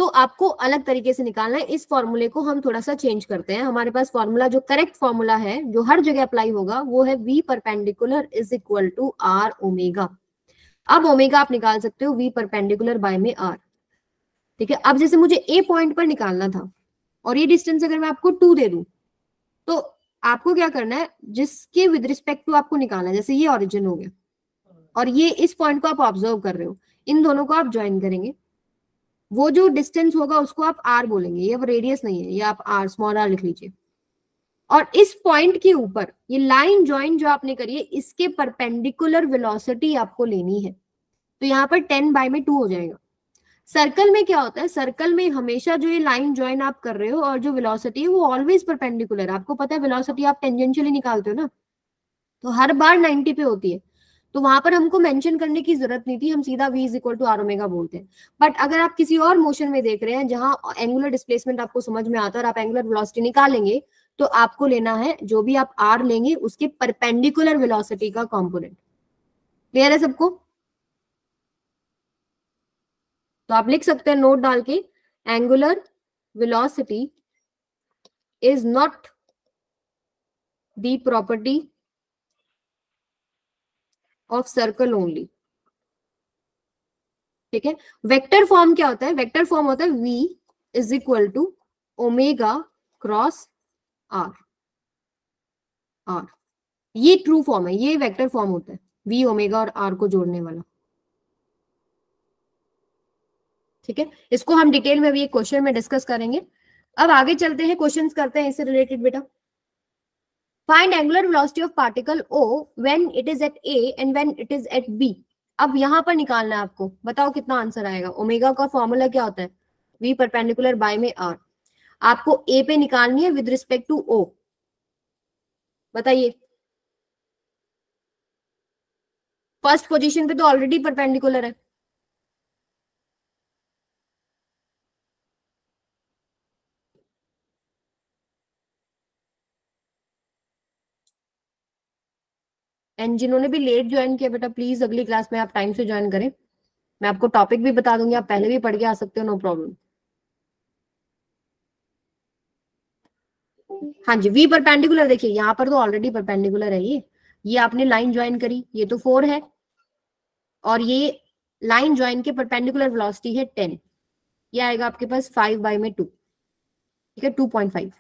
तो आपको अलग तरीके से निकालना है। इस फॉर्मूले को हम थोड़ा सा चेंज करते हैं। हमारे पास फॉर्मूला जो करेक्ट फॉर्मूला है जो हर जगह अप्लाई होगा वो है v perpendicular is equal to R omega. अब ओमेगा आप निकाल सकते हो v परपेंडिकुलर बाय में r, ठीक है। अब जैसे मुझे a पॉइंट पर निकालना था और ये डिस्टेंस अगर मैं आपको टू दे दूं तो आपको क्या करना है, जिसके विद रिस्पेक्ट टू आपको निकालना है, जैसे ये ओरिजिन हो गया और ये इस पॉइंट को आप ऑब्जर्व कर रहे हो, इन दोनों को आप ज्वाइन करेंगे। वो जो डिस्टेंस होगा उसको आप r बोलेंगे, ये अब रेडियस नहीं है, ये आप r स्मॉल r लिख लीजिए। और इस पॉइंट के ऊपर ये लाइन ज्वाइन जो आपने करी है इसके परपेंडिकुलर वेलोसिटी आपको लेनी है। तो यहाँ पर टेन बाय में टू हो जाएगा। सर्कल में क्या होता है, सर्कल में हमेशा जो ये लाइन ज्वाइन आप कर रहे हो और जो वेलोसिटी है वो ऑलवेज परपेंडिकुलर। आपको पता है वेलोसिटी आप टेंजेंशियली निकालते हो ना, तो हर बार नाइंटी पे होती है। तो वहां पर हमको मेंशन करने की जरूरत नहीं थी, हम सीधा v is equal to R omega बोलते हैं। बट अगर आप किसी और मोशन में देख रहे हैं जहां एंगुलर डिस्प्लेसमेंट आपको समझ में आता है और आप एंगुलर वेलोसिटी निकालेंगे, तो आपको लेना है जो भी आप r लेंगे उसके परपेंडिकुलर वेलोसिटी का कॉम्पोनेंट। क्लियर है सबको? तो आप लिख सकते हैं नोट डाल के, angular velocity is not the property of circle only, ठीक है। वेक्टर फॉर्म क्या होता है, वेक्टर फॉर्म होता है v is equal to omega cross r। r ये ट्रू फॉर्म है, ये वेक्टर फॉर्म होता है v ओमेगा और r को जोड़ने वाला, ठीक है। इसको हम डिटेल में भी एक क्वेश्चन में डिस्कस करेंगे। अब आगे चलते हैं, क्वेश्चंस करते हैं इससे रिलेटेड बेटा। Find angular velocity of particle O when it is at A and when it is at B। अब यहां पर निकालना है आपको, बताओ कितना आंसर आएगा। ओमेगा का फॉर्मूला क्या होता है, v परपेंडिकुलर बाय में r। आपको A पे निकालनी है विद रिस्पेक्ट टू O, बताइए। फर्स्ट पोजीशन पे तो ऑलरेडी परपेंडिकुलर है, एंड जिन्होंने भी लेट ज्वाइन किया बेटा प्लीज अगली क्लास में आप टाइम से ज्वाइन करें। मैं आपको टॉपिक भी बता दूंगी, आप पहले भी पढ़ के आ सकते हो, नो प्रॉब्लम। हाँ जी, वी परपेंडिकुलर देखिए यहाँ पर तो ऑलरेडी परपेंडिकुलर है। ये ये आपने लाइन ज्वाइन करी, ये तो फोर है और ये लाइन ज्वाइन के परपेंडिकुलर वेलोसिटी है टेन, ये आएगा आपके पास फाइव बाय में टू, ठीक है, टू पॉइंट फाइव,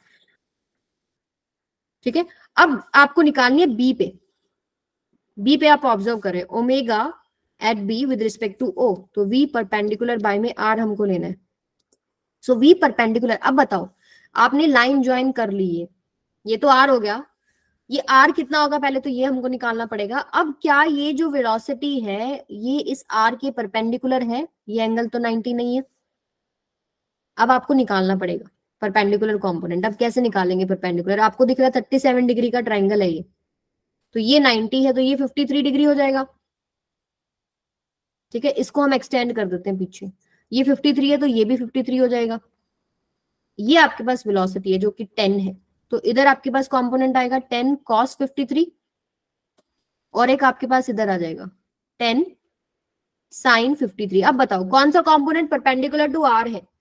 ठीक है। अब आपको निकालनी है बी पे। बी पे आप ऑब्जर्व करें omega at B with respect to O, तो v परपेंडिकुलर बाय में r हमको लेना है। सो so, v परपेंडिकुलर, अब बताओ आपने लाइन ज्वाइन कर ली है, ये तो r हो गया, ये r कितना होगा पहले तो ये हमको निकालना पड़ेगा। अब क्या ये जो वेलोसिटी है ये इस r के परपेंडिकुलर है, ये एंगल तो नाइंटी नहीं है। अब आपको निकालना पड़ेगा परपेंडिकुलर कंपोनेंट। अब कैसे निकालेंगे परपेंडिकुलर, आपको दिख रहा है थर्टी सेवन डिग्री का ट्राइंगल है ये, तो ये नाइंटी है तो ये फिफ्टी थ्री डिग्री हो जाएगा, ठीक है। इसको हम एक्सटेंड कर देते हैं पीछे, ये फिफ्टी थ्री है तो ये भी फिफ्टी थ्री हो जाएगा। ये आपके पास वेलोसिटी है जो कि टेन है, तो इधर आपके पास कंपोनेंट आएगा टेन कॉस फिफ्टी थ्री और एक आपके पास इधर आ जाएगा टेन साइन फिफ्टी थ्री। अब बताओ कौन सा कंपोनेंट परपेंडिकुलर टू आर है,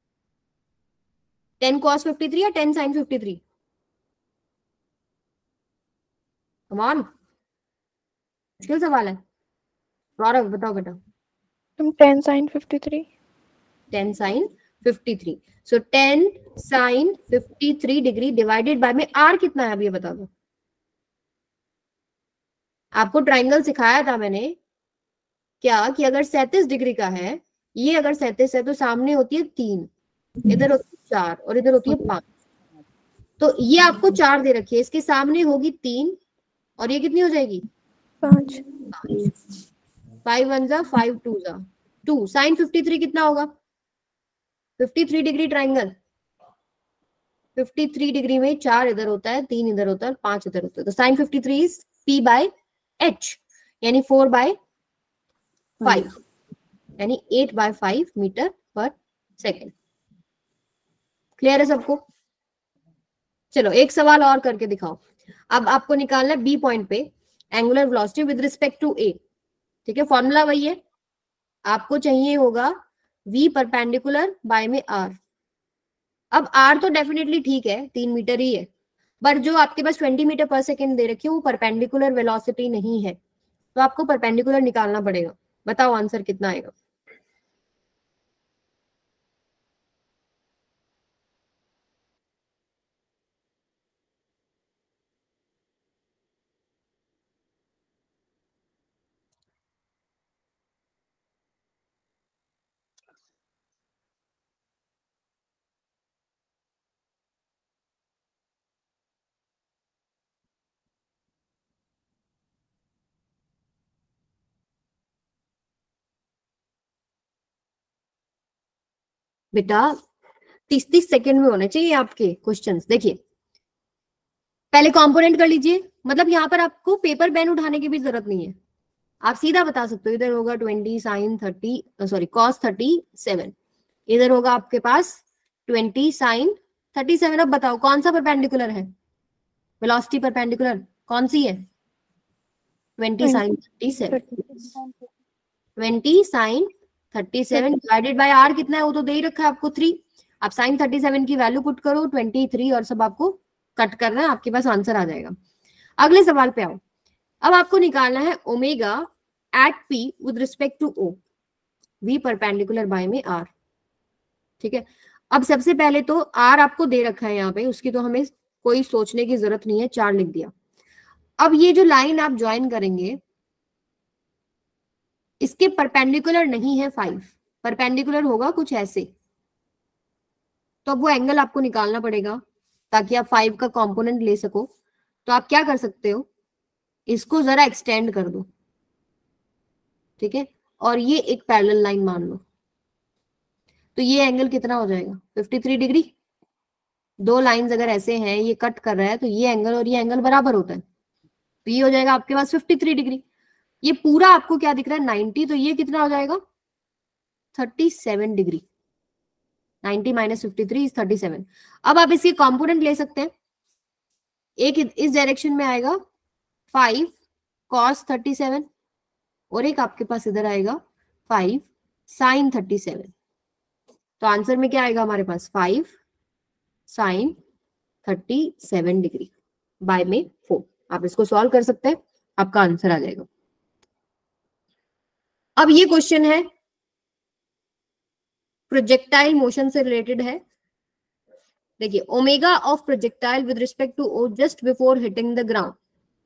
टेन कॉस फिफ्टी थ्री या ten sine fifty three? Come on, मुश्किल सवाल है। गौरव बताओ बेटा। तुम ten sine fifty three. Ten sine fifty three, so ten sine fifty three degree divided by में आर कितना है अब ये बता दो। आपको ट्राइंगल सिखाया था मैंने क्या कि अगर सैंतीस डिग्री का है, ये अगर सैंतीस है तो सामने होती है तीन, इधर होती है चार और इधर होती है पांच। तो ये आपको चार दे रखी है, इसके सामने होगी तीन और ये कितनी हो जाएगी पांच। फाइव वन जा फाइव टू जा टू। साइन फिफ्टी थ्री कितना होगा, fifty three degree triangle, fifty three degree में चार इधर होता है, तीन इधर होता है, पांच इधर होता है, तो sine fifty three is P by H, यानी फोर बाय फाइव, यानी eight by five metre per second. Clear है सबको? चलो एक सवाल और करके दिखाओ। अब आपको निकालना है बी पॉइंट पे angular velocity with respect to A, ठीक है। फॉर्मूला वही है, आपको चाहिए होगा v परपेंडिकुलर बाय में r। अब r तो डेफिनेटली ठीक है, तीन मीटर ही है, बट जो आपके पास ट्वेंटी मीटर पर सेकेंड दे रखी है वो परपेंडिकुलर वेलोसिटी नहीं है, तो आपको परपेंडिकुलर निकालना पड़ेगा। बताओ आंसर कितना आएगा। बेटा तीस तीस सेकेंड में होने चाहिए आपके क्वेश्चंस। देखिए पहले कंपोनेंट कर लीजिए, मतलब यहाँ पर आपको पेपर पेन उठाने की भी जरूरत नहीं है, आप सीधा बता सकते हो। इधर होगा twenty sine thirty sorry cos thirty seven, इधर होगा आपके पास ट्वेंटी साइन थर्टी सेवन। अब बताओ कौन सा परपेंडिकुलर है, वेलोसिटी परपेंडिकुलर कौन सी है? Twenty sine thirty seven, twenty sine thirty seven divided by R कितना है वो तो दे ही रखा है आपको थ्री। आप साइन थर्टी सेवन की वैल्यू पुट करो ट्वेंटी थ्री और सब आपको कट करना है, आपके पास आंसर आ जाएगा। अगले सवाल पे आओ। अब आपको निकालना है omega at P with respect to O, V perpendicular by में आर। ठीक है, अब सबसे पहले तो आर आपको दे रखा है यहाँ पे, उसकी तो हमें कोई सोचने की जरूरत नहीं है, चार लिख दिया। अब ये जो लाइन आप ज्वाइन करेंगे इसके परपेंडिकुलर नहीं है फाइव, परपेंडिकुलर होगा कुछ ऐसे, तो अब वो एंगल आपको निकालना पड़ेगा ताकि आप फाइव का कंपोनेंट ले सको। तो आप क्या कर सकते हो, इसको जरा एक्सटेंड कर दो, ठीक है, और ये एक पैरेलल लाइन मान लो, तो ये एंगल कितना हो जाएगा फिफ्टी थ्री डिग्री। दो लाइंस अगर ऐसे हैं ये कट कर रहा है तो ये एंगल और ये एंगल बराबर होता है, तो ये हो जाएगा आपके पास फिफ्टी थ्री डिग्री। ये पूरा आपको क्या दिख रहा है नाइंटी, तो ये कितना हो जाएगा thirty seven degree. Ninety minus fifty three is thirty seven. अब आप इसके कंपोनेंट ले सकते हैं, एक इस डायरेक्शन में आएगा फाइव कॉस थर्टी सेवन और एक आपके पास इधर आएगा फाइव साइन थर्टी सेवन। तो आंसर में क्या आएगा हमारे पास five sine thirty seven degree by में फोर। आप इसको सॉल्व कर सकते हैं, आपका आंसर आ जाएगा। अब ये क्वेश्चन है प्रोजेक्टाइल मोशन से रिलेटेड है। देखिए omega of projectile with respect to O just before hitting the ground,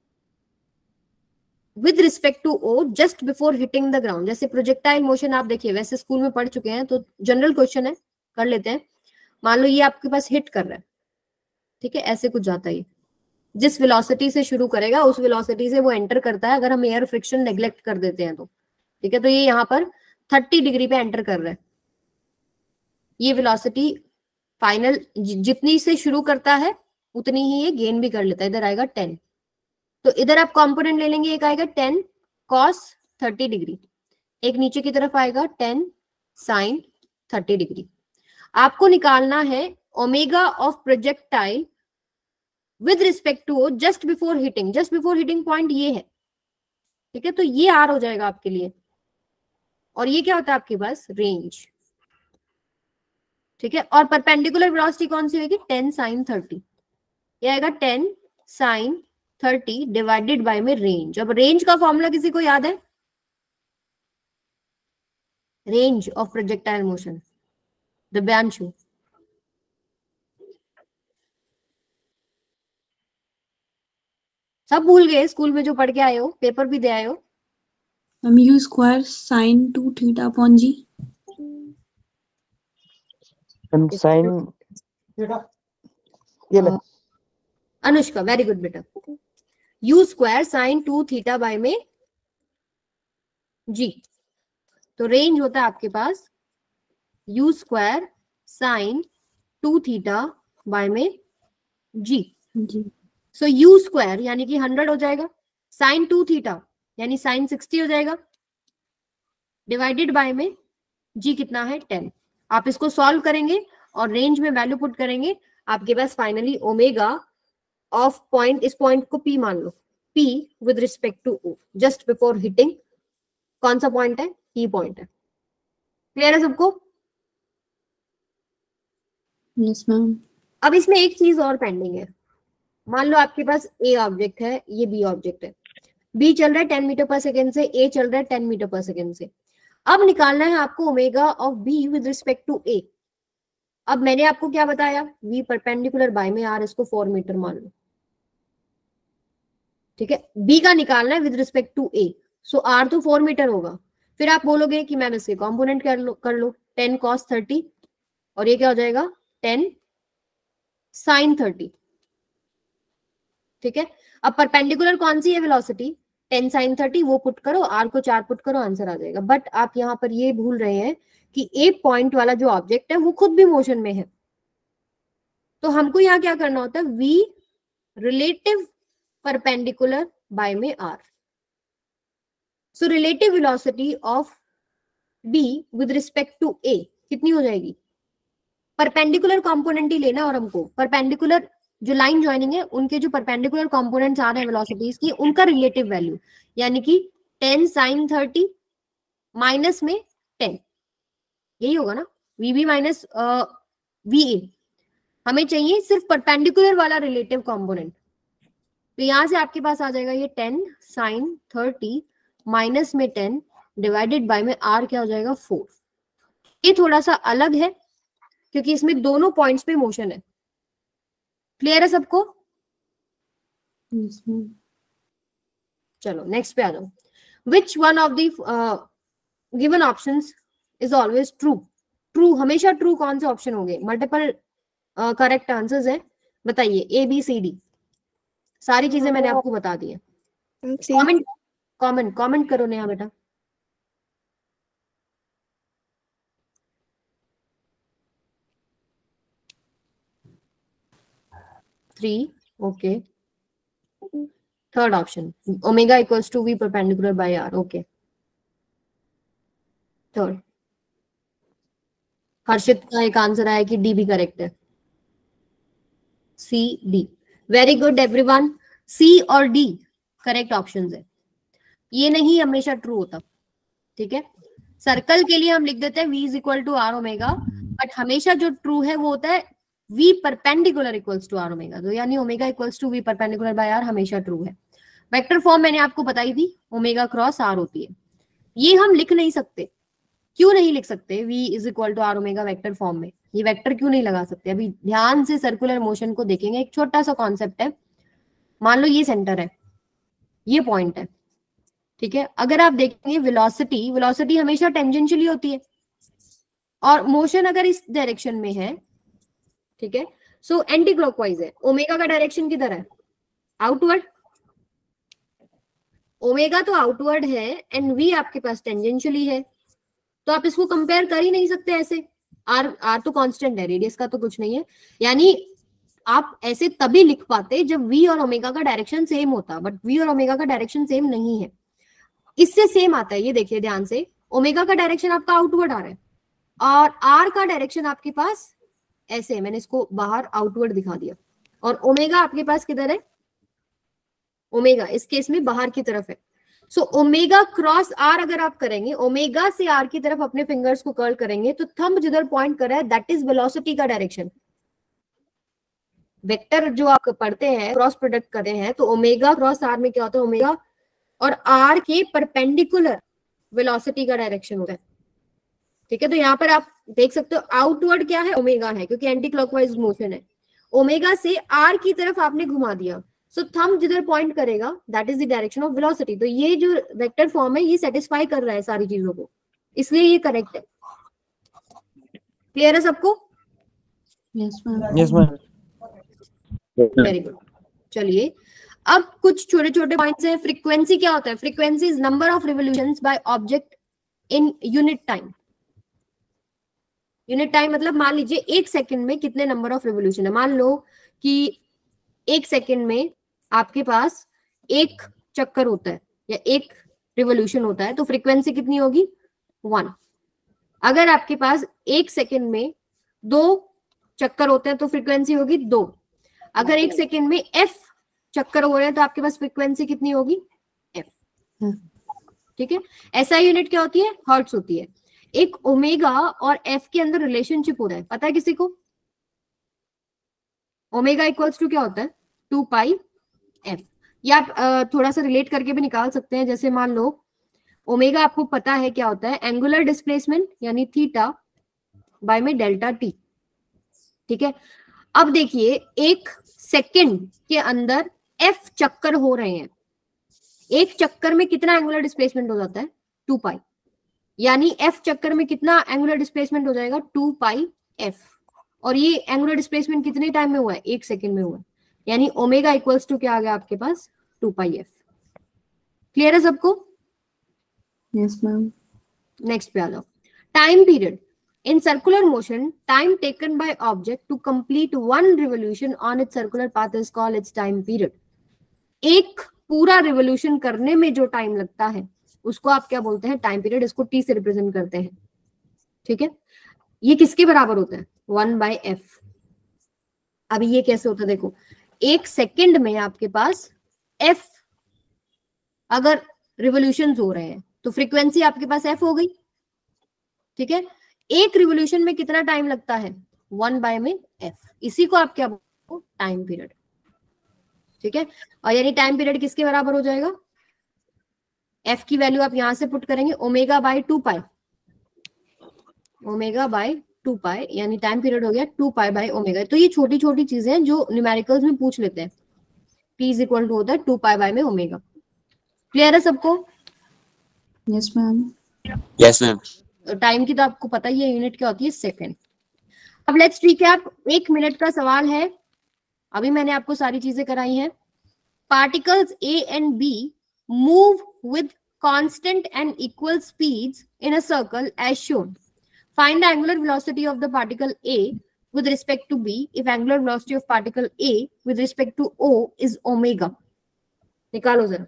with respect to O just before hitting the ground. जैसे प्रोजेक्टाइल मोशन आप देखिए वैसे स्कूल में पढ़ चुके हैं, तो जनरल क्वेश्चन है, कर लेते हैं। मान लो ये आपके पास हिट कर रहा है, ठीक है, ऐसे कुछ जाता है, जिस वेलोसिटी से शुरू करेगा उस वेलोसिटी से वो एंटर करता है, अगर हम एयर फ्रिक्शन नेग्लेक्ट कर देते हैं तो, ठीक है। तो ये यहाँ पर थर्टी डिग्री पे एंटर कर रहा है, ये वेलोसिटी फाइनल जितनी से शुरू करता है उतनी ही ये गेन भी कर लेता है। इधर आएगा टेन, तो इधर आप कंपोनेंट ले लेंगे, एक आएगा टेन कॉस थर्टी डिग्री, एक नीचे की तरफ आएगा टेन साइन थर्टी डिग्री। आपको निकालना है omega of projectile with respect to O just before hitting. Just before hitting point ये है, ठीक है, तो ये आर हो जाएगा आपके लिए, और ये क्या होता है आपके पास रेंज, ठीक है। और परपेंडिकुलर वेलोसिटी कौन सी होगी टेन साइन थर्टी, ये आएगा ten sine thirty divided by में रेंज। अब रेंज का फॉर्मूला किसी को याद है, range of projectile motion, Divyanshu? सब भूल गए स्कूल में जो पढ़ के आए हो, पेपर भी दे आए हो। हम U square sine two theta upon G. Sine ये ले अनुष्का वेरी गुड बेटा, U square sine two theta by में जी। तो रेंज होता है आपके पास U square sine two theta by में जी। सो यू स्क्वायर यानी कि हंड्रेड हो जाएगा, साइन टू थीटा यानी साइन सिक्सटी हो जाएगा, डिवाइडेड बाय में जी कितना है टेन। आप इसको सॉल्व करेंगे और रेंज में वैल्यू पुट करेंगे, आपके पास फाइनली ओमेगा ऑफ पॉइंट, इस पॉइंट को पी मान लो, P with respect to O just before hitting, कौन सा पॉइंट है, ई पॉइंट है। क्लियर है सबको? Yes, ma'am. अब इसमें एक चीज और पेंडिंग है। मान लो आपके पास ए ऑब्जेक्ट है, ये बी ऑब्जेक्ट है। बी चल रहा है टेन मीटर पर सेकेंड से, ए चल रहा है टेन मीटर पर सेकेंड से। अब निकालना है आपको omega of B with respect to A. अब मैंने आपको क्या बताया, वी परपेंडिकुलर बाय में आर, इसको फोर मीटर मान लो, ठीक है। बी का निकालना है with respect to A, so R तो फोर मीटर होगा। फिर आप बोलोगे कि मैम इसके कॉम्पोनेंट कर लो कर लो टेन कॉस थर्टी, और ये क्या हो जाएगा टेन साइन थर्टी, ठीक है। अब परपेंडिकुलर कौन सी है वेलोसिटी, टेन साइन थर्टी, वो पुट करो, आर को चार पुट करो, आंसर आ जाएगा। बट आप यहाँ पर ये भूल रहे हैं कि ए पॉइंट वाला जो ऑब्जेक्ट है वो खुद भी मोशन में है, तो हमको यहाँ क्या करना होता है, वी रिलेटिव परपेंडिकुलर बाय में R. So relative velocity of B with respect to A कितनी हो जाएगी, परपेंडिकुलर कंपोनेंट ही लेना, और हमको परपेंडिकुलर जो लाइन ज्वाइनिंग है उनके जो परपेंडिकुलर कंपोनेंट्स आ रहे हैं वेलोसिटीज की, उनका रिलेटिव वैल्यू, यानी कि टेन साइन थर्टी माइनस में टेन, यही होगा ना, V B minus V A. हमें चाहिए सिर्फ परपेंडिकुलर वाला रिलेटिव कंपोनेंट, तो यहां से आपके पास आ जाएगा ये टेन साइन थर्टी माइनस में टेन डिवाइडेड बाय में आर क्या हो जाएगा फोर। ये थोड़ा सा अलग है क्योंकि इसमें दोनों पॉइंट्स पे मोशन है। क्लियर है सबको? Yes, ma'am. चलो नेक्स्ट पे आ जाओ। Which one of the given options is always true? True हमेशा ट्रू कौन से ऑप्शन होंगे? मल्टीपल करेक्ट आंसर्स है, बताइए ए बी सी डी, सारी चीजें मैंने आपको बता दी है। कमेंट कमेंट कमेंट करो नया बेटा। Three, okay. Third option omega equals to V perpendicular by R, okay. Third Harshit का एक आंसर आया कि डी भी करेक्ट है, C D. Very good everyone, C और डी करेक्ट ऑप्शंस है। ये नहीं हमेशा ट्रू होता, ठीक है। सर्कल के लिए हम लिख देते हैं v is equal to R omega, but हमेशा जो ट्रू है वो होता है v perpendicular equals to R omega, तो यानी omega equals to v perpendicular by R हमेशा ट्रू है। वेक्टर फॉर्म मैंने आपको बताई थी, ओमेगा क्रॉस आर होती है। ये हम लिख नहीं सकते, क्यों नहीं लिख सकते v is equal to R omega vector form में? ये वेक्टर क्यों नहीं लगा सकते? अभी ध्यान से सर्कुलर मोशन को देखेंगे। एक छोटा सा कॉन्सेप्ट है, मान लो ये सेंटर है, ये पॉइंट है, ठीक है। अगर आप देखेंगे वेलोसिटी, वेलोसिटी हमेशा टेंजेंशियली होती है, और मोशन अगर इस डायरेक्शन में है, ठीक है, सो एंटी क्लॉकवाइज है। ओमेगा का डायरेक्शन किधर है? आउटवर्ड। ओमेगा तो आउटवर्ड है एंड वी आपके पास टेंजेंशियली है, तो आप इसको कंपेयर कर ही नहीं सकते ऐसे। आर आर तो कांस्टेंट है, रेडियस का तो कुछ नहीं है, यानी आप ऐसे तभी लिख पाते जब वी और ओमेगा का डायरेक्शन सेम होता, बट वी और ओमेगा का डायरेक्शन सेम नहीं है। इससे सेम आता है, ये देखिए ध्यान से, ओमेगा का डायरेक्शन आपका आउटवर्ड आ रहा है और आर का डायरेक्शन आपके पास ऐसे है, मैंने इसको बाहर आउटवर्ड दिखा दिया, और ओमेगा आपके पास किधर है? ओमेगा इस केस में बाहर की तरफ है। सो ओमेगा क्रॉस आर अगर आप करेंगे, ओमेगा से आर की तरफ अपने फिंगर्स को कर्ल करेंगे, तो थंब जिधर पॉइंट कर रहा है दैट इज वेलोसिटी का डायरेक्शन। वेक्टर जो आप पढ़ते हैं, क्रॉस प्रोडक्ट करते हैं, तो ओमेगा क्रॉस आर में क्या होता है? ओमेगा और आर के परपेंडिकुलर वेलोसिटी का डायरेक्शन होता है, ठीक है। तो यहाँ पर आप देख सकते हो आउटवर्ड क्या है? ओमेगा है, क्योंकि एंटी क्लॉकवाइज मोशन है। ओमेगा से आर की तरफ आपने घुमा दिया, सो थंब जिधर पॉइंट करेगा that is the direction of velocity. तो ये जो वेक्टर फॉर्म है ये सेटिस्फाई कर रहा है सारी चीजों को, इसलिए ये करेक्ट है। क्लियर है सबको? Yes, ma'am. Yes, ma'am. Very good. चलिए अब कुछ छोटे छोटे पॉइंट्स हैं। फ्रीक्वेंसी क्या होता है? Frequency is number of revolutions by object in unit time. Unit time मतलब मान लीजिए एक सेकंड में कितने नंबर ऑफ रिवोल्यूशन है। मान लो कि एक सेकंड में आपके पास एक चक्कर होता है या एक रिवोल्यूशन होता है, तो फ्रीक्वेंसी कितनी होगी? वन। अगर आपके पास एक सेकंड में दो चक्कर होते हैं तो फ्रीक्वेंसी होगी दो। अगर एक सेकंड में एफ चक्कर हो रहे हैं तो आपके पास फ्रीक्वेंसी कितनी होगी? एफ, ठीक है। एसआई यूनिट क्या होती है? हर्ट्ज होती है। एक ओमेगा और एफ के अंदर रिलेशनशिप होता है, पता है किसी को? ओमेगा इक्वल्स टू क्या होता है, टू पाई एफ। या आप अ, थोड़ा सा रिलेट करके भी निकाल सकते हैं, जैसे मान लो ओमेगा आपको पता है क्या होता है, एंगुलर डिस्प्लेसमेंट यानी थीटा बाय में डेल्टा टी। ठीक है, अब देखिए एक सेकंड के अंदर एफ चक्कर हो रहे हैं, एक चक्कर में कितना एंगुलर डिस्प्लेसमेंट हो जाता है, टू पाई, यानी एफ चक्कर में कितना एंगुलर डिस्प्लेसमेंट हो जाएगा, टू पाई एफ। और ये एंगुलर डिस्प्लेसमेंट कितने टाइम में हुआ है, एक सेकंड में हुआ है, यानी ओमेगा इक्वल्स टू क्या आ गया आपके पास, टू पाई एफ। क्लियर है सबको? Yes ma'am. नेक्स्ट पे आ जाओ। Time period in circular motion, time taken by object to complete one revolution on its circular path is called its time period. एक पूरा रिवोल्यूशन करने में जो टाइम लगता है उसको आप क्या बोलते हैं, टाइम पीरियड। इसको टी से रिप्रेजेंट करते हैं। ठीक है, ये किसके बराबर होता है, वन बाय एफ। अभी ये कैसे होता है, देखो एक सेकंड में आपके पास एफ अगर रिवोल्यूशन हो रहे हैं तो फ्रीक्वेंसी आपके पास एफ हो गई। ठीक है, एक रिवोल्यूशन में कितना टाइम लगता है, वन बाय में एफ, इसी को आप क्या बोलते, टाइम पीरियड। ठीक है, और यानी टाइम पीरियड किसके बराबर हो जाएगा, एफ की वैल्यू आप यहां से पुट करेंगे, omega by two pi, omega by two pi, यानी टाइम पीरियड हो गया टू पाई बाय ओमेगा। तो ये छोटी छोटी चीजें हैं जो न्यूमेरिकल्स में पूछ लेते हैं। पी इज इक्वल टू होता है टू पाई बाय में ओमेगा। क्लियर है सबको? Yes ma'am. Yes ma'am. Time की तो आपको पता ही है, यूनिट क्या होती है, सेकंड। अब लेट्स रिकैप, एक मिनट का सवाल है, अभी मैंने आपको सारी चीजें कराई हैं। Particles A and B move with constant and equal speeds in a circle as shown. Find the angular velocity of the particle A with respect to b if angular velocity of particle a with respect to o is omega। निकालो जरा।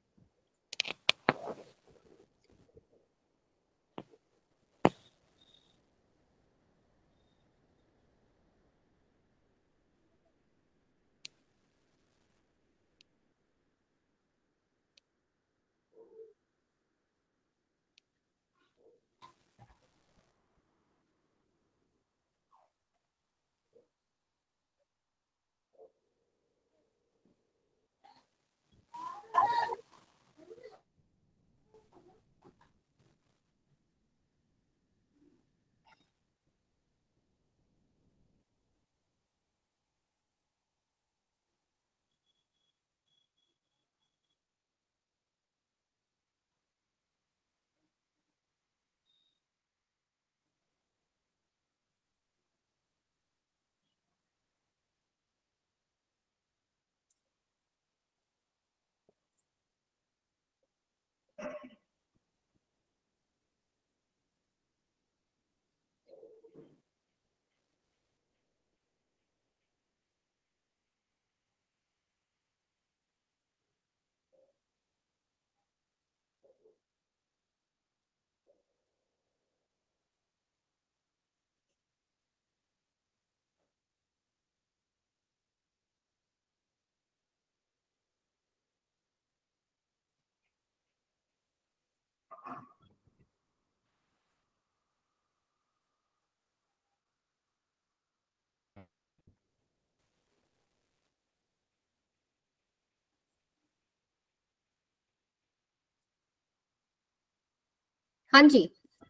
हाँ जी,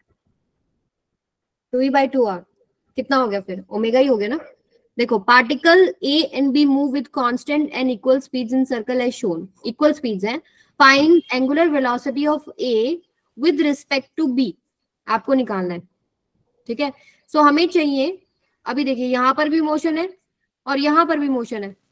two e by two r कितना हो गया, फिर omega ही हो गया ना। देखो particle A and B move with constant and equal speeds in circle as shown. Equal speeds हैं। Find angular velocity of A with respect to B, आपको निकालना है। ठीक है, सो so, हमें चाहिए, अभी देखिए यहां पर भी मोशन है और यहां पर भी मोशन है,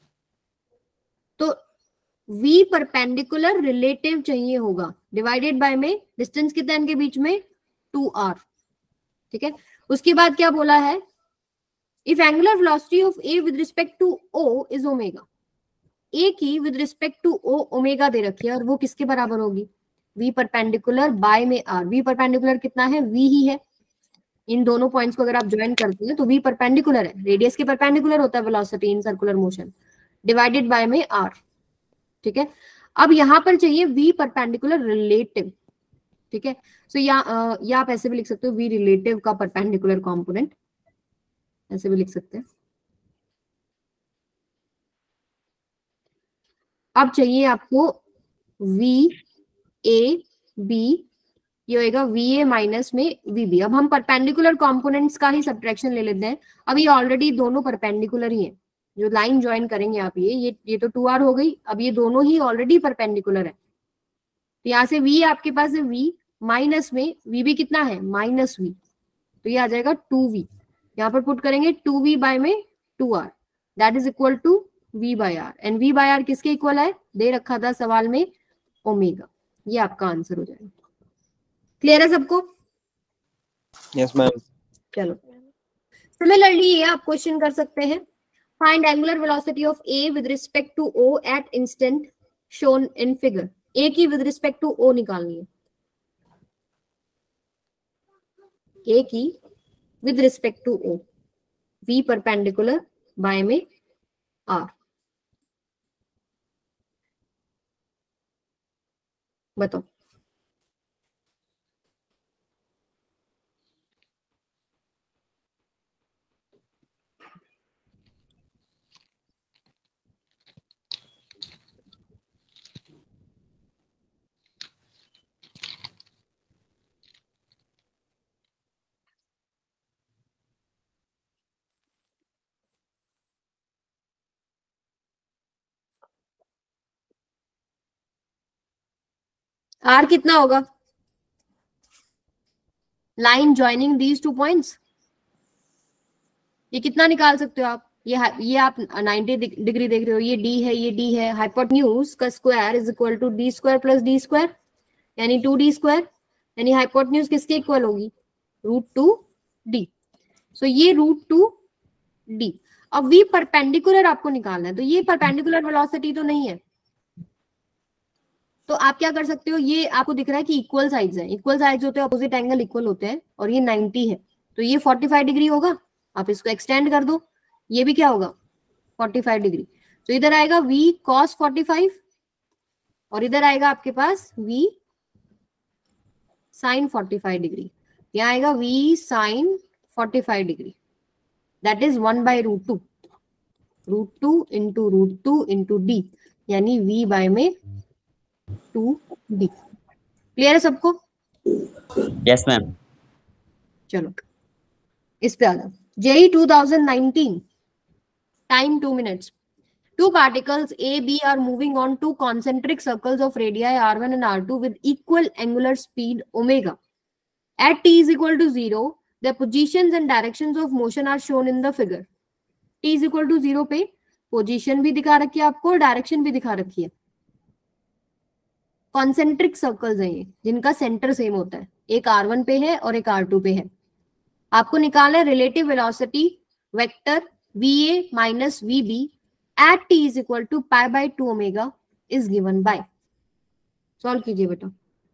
तो v परपेंडिकुलर रिलेटिव चाहिए होगा, डिवाइडेड बाय में डिस्टेंस कितना इनके बीच में, टू आर। ठीक है, उसके बाद क्या बोला है, if angular velocity of A with respect to O is omega. A की with respect to O omega दे रखी है और वो किसके बराबर होगी, v परपेंडिकुलर बाय में r। v परपेंडिकुलर कितना है, v ही है। इन दोनों पॉइंट्स को अगर आप ज्वाइन करते हैं तो v परपेंडिकुलर है, रेडियस के परपेंडिकुलर होता है velocity in circular motion, divided by में r। ठीक है, अब यहां पर चाहिए v परपेंडिकुलर रिलेटिव। ठीक है, सो या, या आप ऐसे भी लिख सकते हो v रिलेटिव का परपेंडिकुलर कंपोनेंट, ऐसे भी लिख सकते हैं। अब चाहिए आपको वी ए बी, ये होएगा वी ए माइनस में वी बी। अब हम परपेंडिकुलर कंपोनेंट्स का ही सब्ट्रैक्शन ले लेते हैं। अब ये ऑलरेडी दोनों परपेंडिकुलर ही है, जो लाइन ज्वाइन करेंगे आप, ये ये ये तो टू आर हो गई। अब ये दोनों ही ऑलरेडी परपेंडिकुलर है, तो यहाँ से v आपके पास है v माइनस में v भी कितना है माइनस v, तो ये आ जाएगा टू वी। यहाँ पर पुट करेंगे टू वी बाय में two R, that is equal to v bye R. And v bye R किसके इक्वल है, दे रखा था सवाल में ओमेगा। ये आपका आंसर हो जाएगा। क्लियर है सबको? Yes ma'am. चलो सिमिलरली ये आप क्वेश्चन कर सकते हैं, find angular velocity of A with respect to O at instant shown in figure. A की विद रिस्पेक्ट टू ओ निकालनी है, ए की with respect to O, V perpendicular by में आर। बताओ। आर कितना होगा, line joining these two points, ये कितना निकाल सकते हो आप? ये ये आप नाइंटी डिग्री देख रहे हो, ये डी है, ये डी है। हाइपोटेन्यूज का square is equal to D square plus D square, यानी टू डी स्क्वायर, यानी हाइपोटेन्यूज किसके इक्वल होगी, रूट टू डी। सो ये रूट टू डी। अब वी परपेंडिकुलर आपको निकालना है, तो ये परपेंडिकुलर वेलोसिटी तो नहीं है, तो आप क्या कर सकते हो, ये आपको दिख रहा है कि इक्वल साइड्स हैं, इक्वल साइड्स होते हैं, अपोजिट एंगल इक्वल होते हैं, और ये नाइंटी है, तो ये फोर्टी फाइव डिग्री होगा। आप इसको एक्सटेंड कर दो, ये भी क्या होगा फोर्टी फाइव डिग्री। तो इधर आएगा v cos फोर्टी फाइव, और इधर आएगा आपके पास v sin forty five degree. यहाँ आएगा v sin forty five degree, that is one by root two, root two into root two into D, यानी v बाय में टू डी। क्लियर है सबको? Yes ma'am. चलो इस पे आ जाओ। JEE two thousand nineteen, time two minutes. Two particles A, B are moving on two concentric circles of radii R one and R two with equal angular speed omega. At t is equal to zero, their positions and directions of motion are shown in the figure. T is equal to zero पे position भी दिखा रखी है आपको, direction भी दिखा रखी है। Concentric circles हैं ये, जिनका सेंटर सेम होता है, एक R वन पे है और एक R टू पे है। आपको निकालना है relative velocity vector V A minus V B at t is equal to pi by two omega is given by। Solve कीजिए बेटा।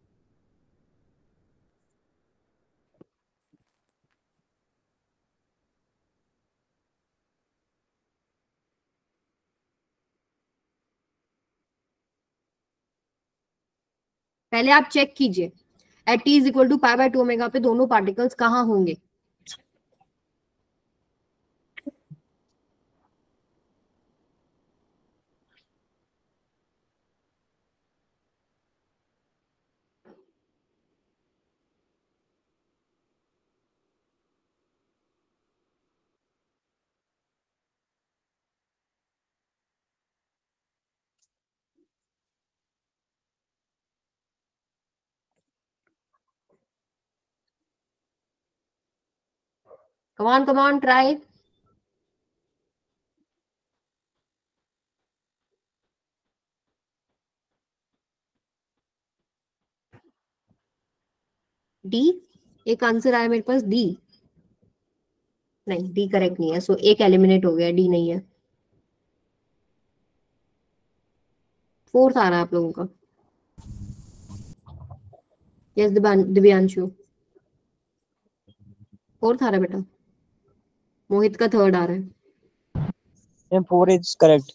पहले आप चेक कीजिए at t is equal to pi by two omega पे दोनों particles कहाँ होंगे। Come on, come on, try. D, एक आंसर आया मेरे पास डी, नहीं डी करेक्ट नहीं है, सो एक एलिमिनेट हो गया, डी नहीं है। फोर्थ आ रहा है आप लोगों का। यस दिव्यांशु, फोर्थ आ रहा है बेटा। मोहित का थर्ड आ रहा है। Ma'am four is correct.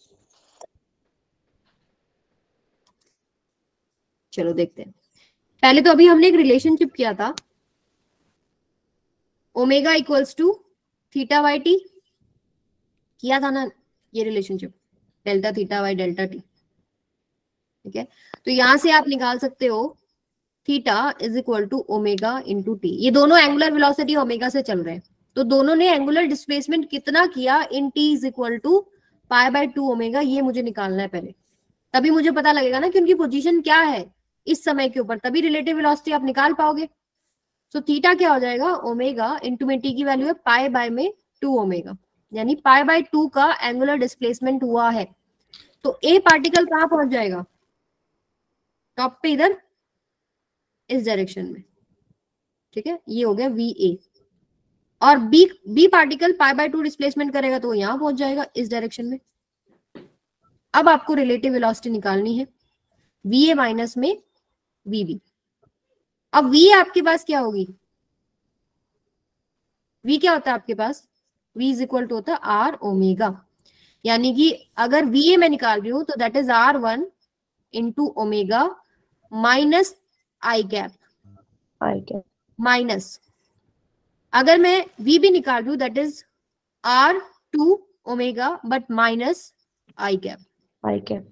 चलो देखते हैं। पहले तो अभी हमने एक रिलेशनशिप किया था, omega equals to theta by T, किया था ना ये relationship, delta theta by delta T. ठीक है, तो यहां से आप निकाल सकते हो theta is equal to omega into T. ये दोनों एंगुलर वेलोसिटी ओमेगा से चल रहे हैं, तो दोनों ने एंगुलर डिस्प्लेसमेंट कितना किया in T is equal to pi by two omega, ये मुझे निकालना है पहले, तभी मुझे पता लगेगा ना कि उनकी पोजीशन क्या है इस समय के ऊपर, तभी रिलेटिव वेलोसिटी आप निकाल पाओगे। सो so, थीटा क्या हो जाएगा, ओमेगा इंटू में टी की वैल्यू है पाई बाय में टू ओमेगा, यानी पाई बाय टू का एंगुलर डिस्प्लेसमेंट हुआ है। तो ए पार्टिकल कहां पहुंच जाएगा, टॉप पे इधर इस डायरेक्शन में, ठीक है, ये हो गया वी ए। और B B particle pi by two displacement करेगा तो यहां पहुंच जाएगा इस डायरेक्शन में। अब आपको रिलेटिव वेलोसिटी निकालनी है वी ए माइनस में वी बी। अब वी आपके पास क्या होगी, वी क्या होता है आपके पास, v इज इक्वल टू होता है आर ओमेगा, यानी कि अगर वी ए मैं निकाल रही हूं तो that is R one into omega minus I cap, I cap minus अगर मैं वी बी निकाल रही हूं that is R two omega but minus I cap, I cap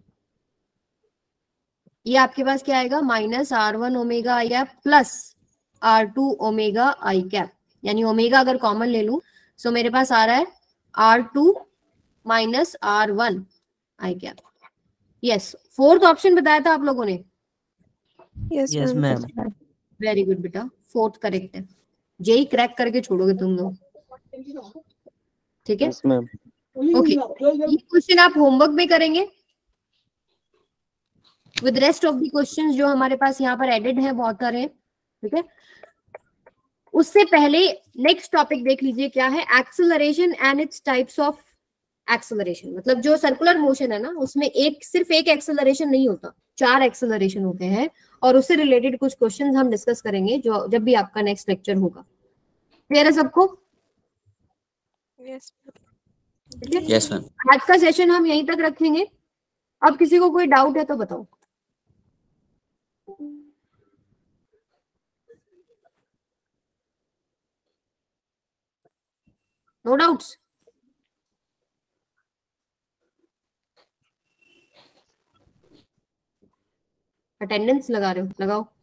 ये आपके पास क्या आएगा, minus R one omega I cap plus R two omega I cap, यानी ओमेगा अगर कॉमन ले लूं सो मेरे पास आ रहा है R two minus R one I cap. Yes, fourth option बताया था आप लोगों ने, yes Yes, ma'am ma'am. Very good बेटा, फोर्थ करेक्ट है, जेई क्रैक करके छोड़ोगे तुम लोग, ठीक है। Yes, ma'am. ओके, ये क्वेश्चन आप होमवर्क में करेंगे with rest of the questions जो हमारे पास यहाँ पर एडेड है, बहुत सारे हैं, ठीक है। उससे पहले नेक्स्ट टॉपिक देख लीजिए क्या है, acceleration and its types of acceleration. मतलब जो सर्कुलर मोशन है ना उसमें एक सिर्फ एक एक्सेलरेशन नहीं होता, चार एक्सेलरेशन होते हैं, और उससे रिलेटेड कुछ क्वेश्चंस हम डिस्कस करेंगे जो जब भी आपका नेक्स्ट लेक्चर होगा। क्लियर है सबको? Yes Yes, ma'am. आज का सेशन हम यहीं तक रखेंगे। अब किसी को कोई डाउट है तो बताओ। No doubts? अटेंडेंस लगा रहे हो, लगाओ।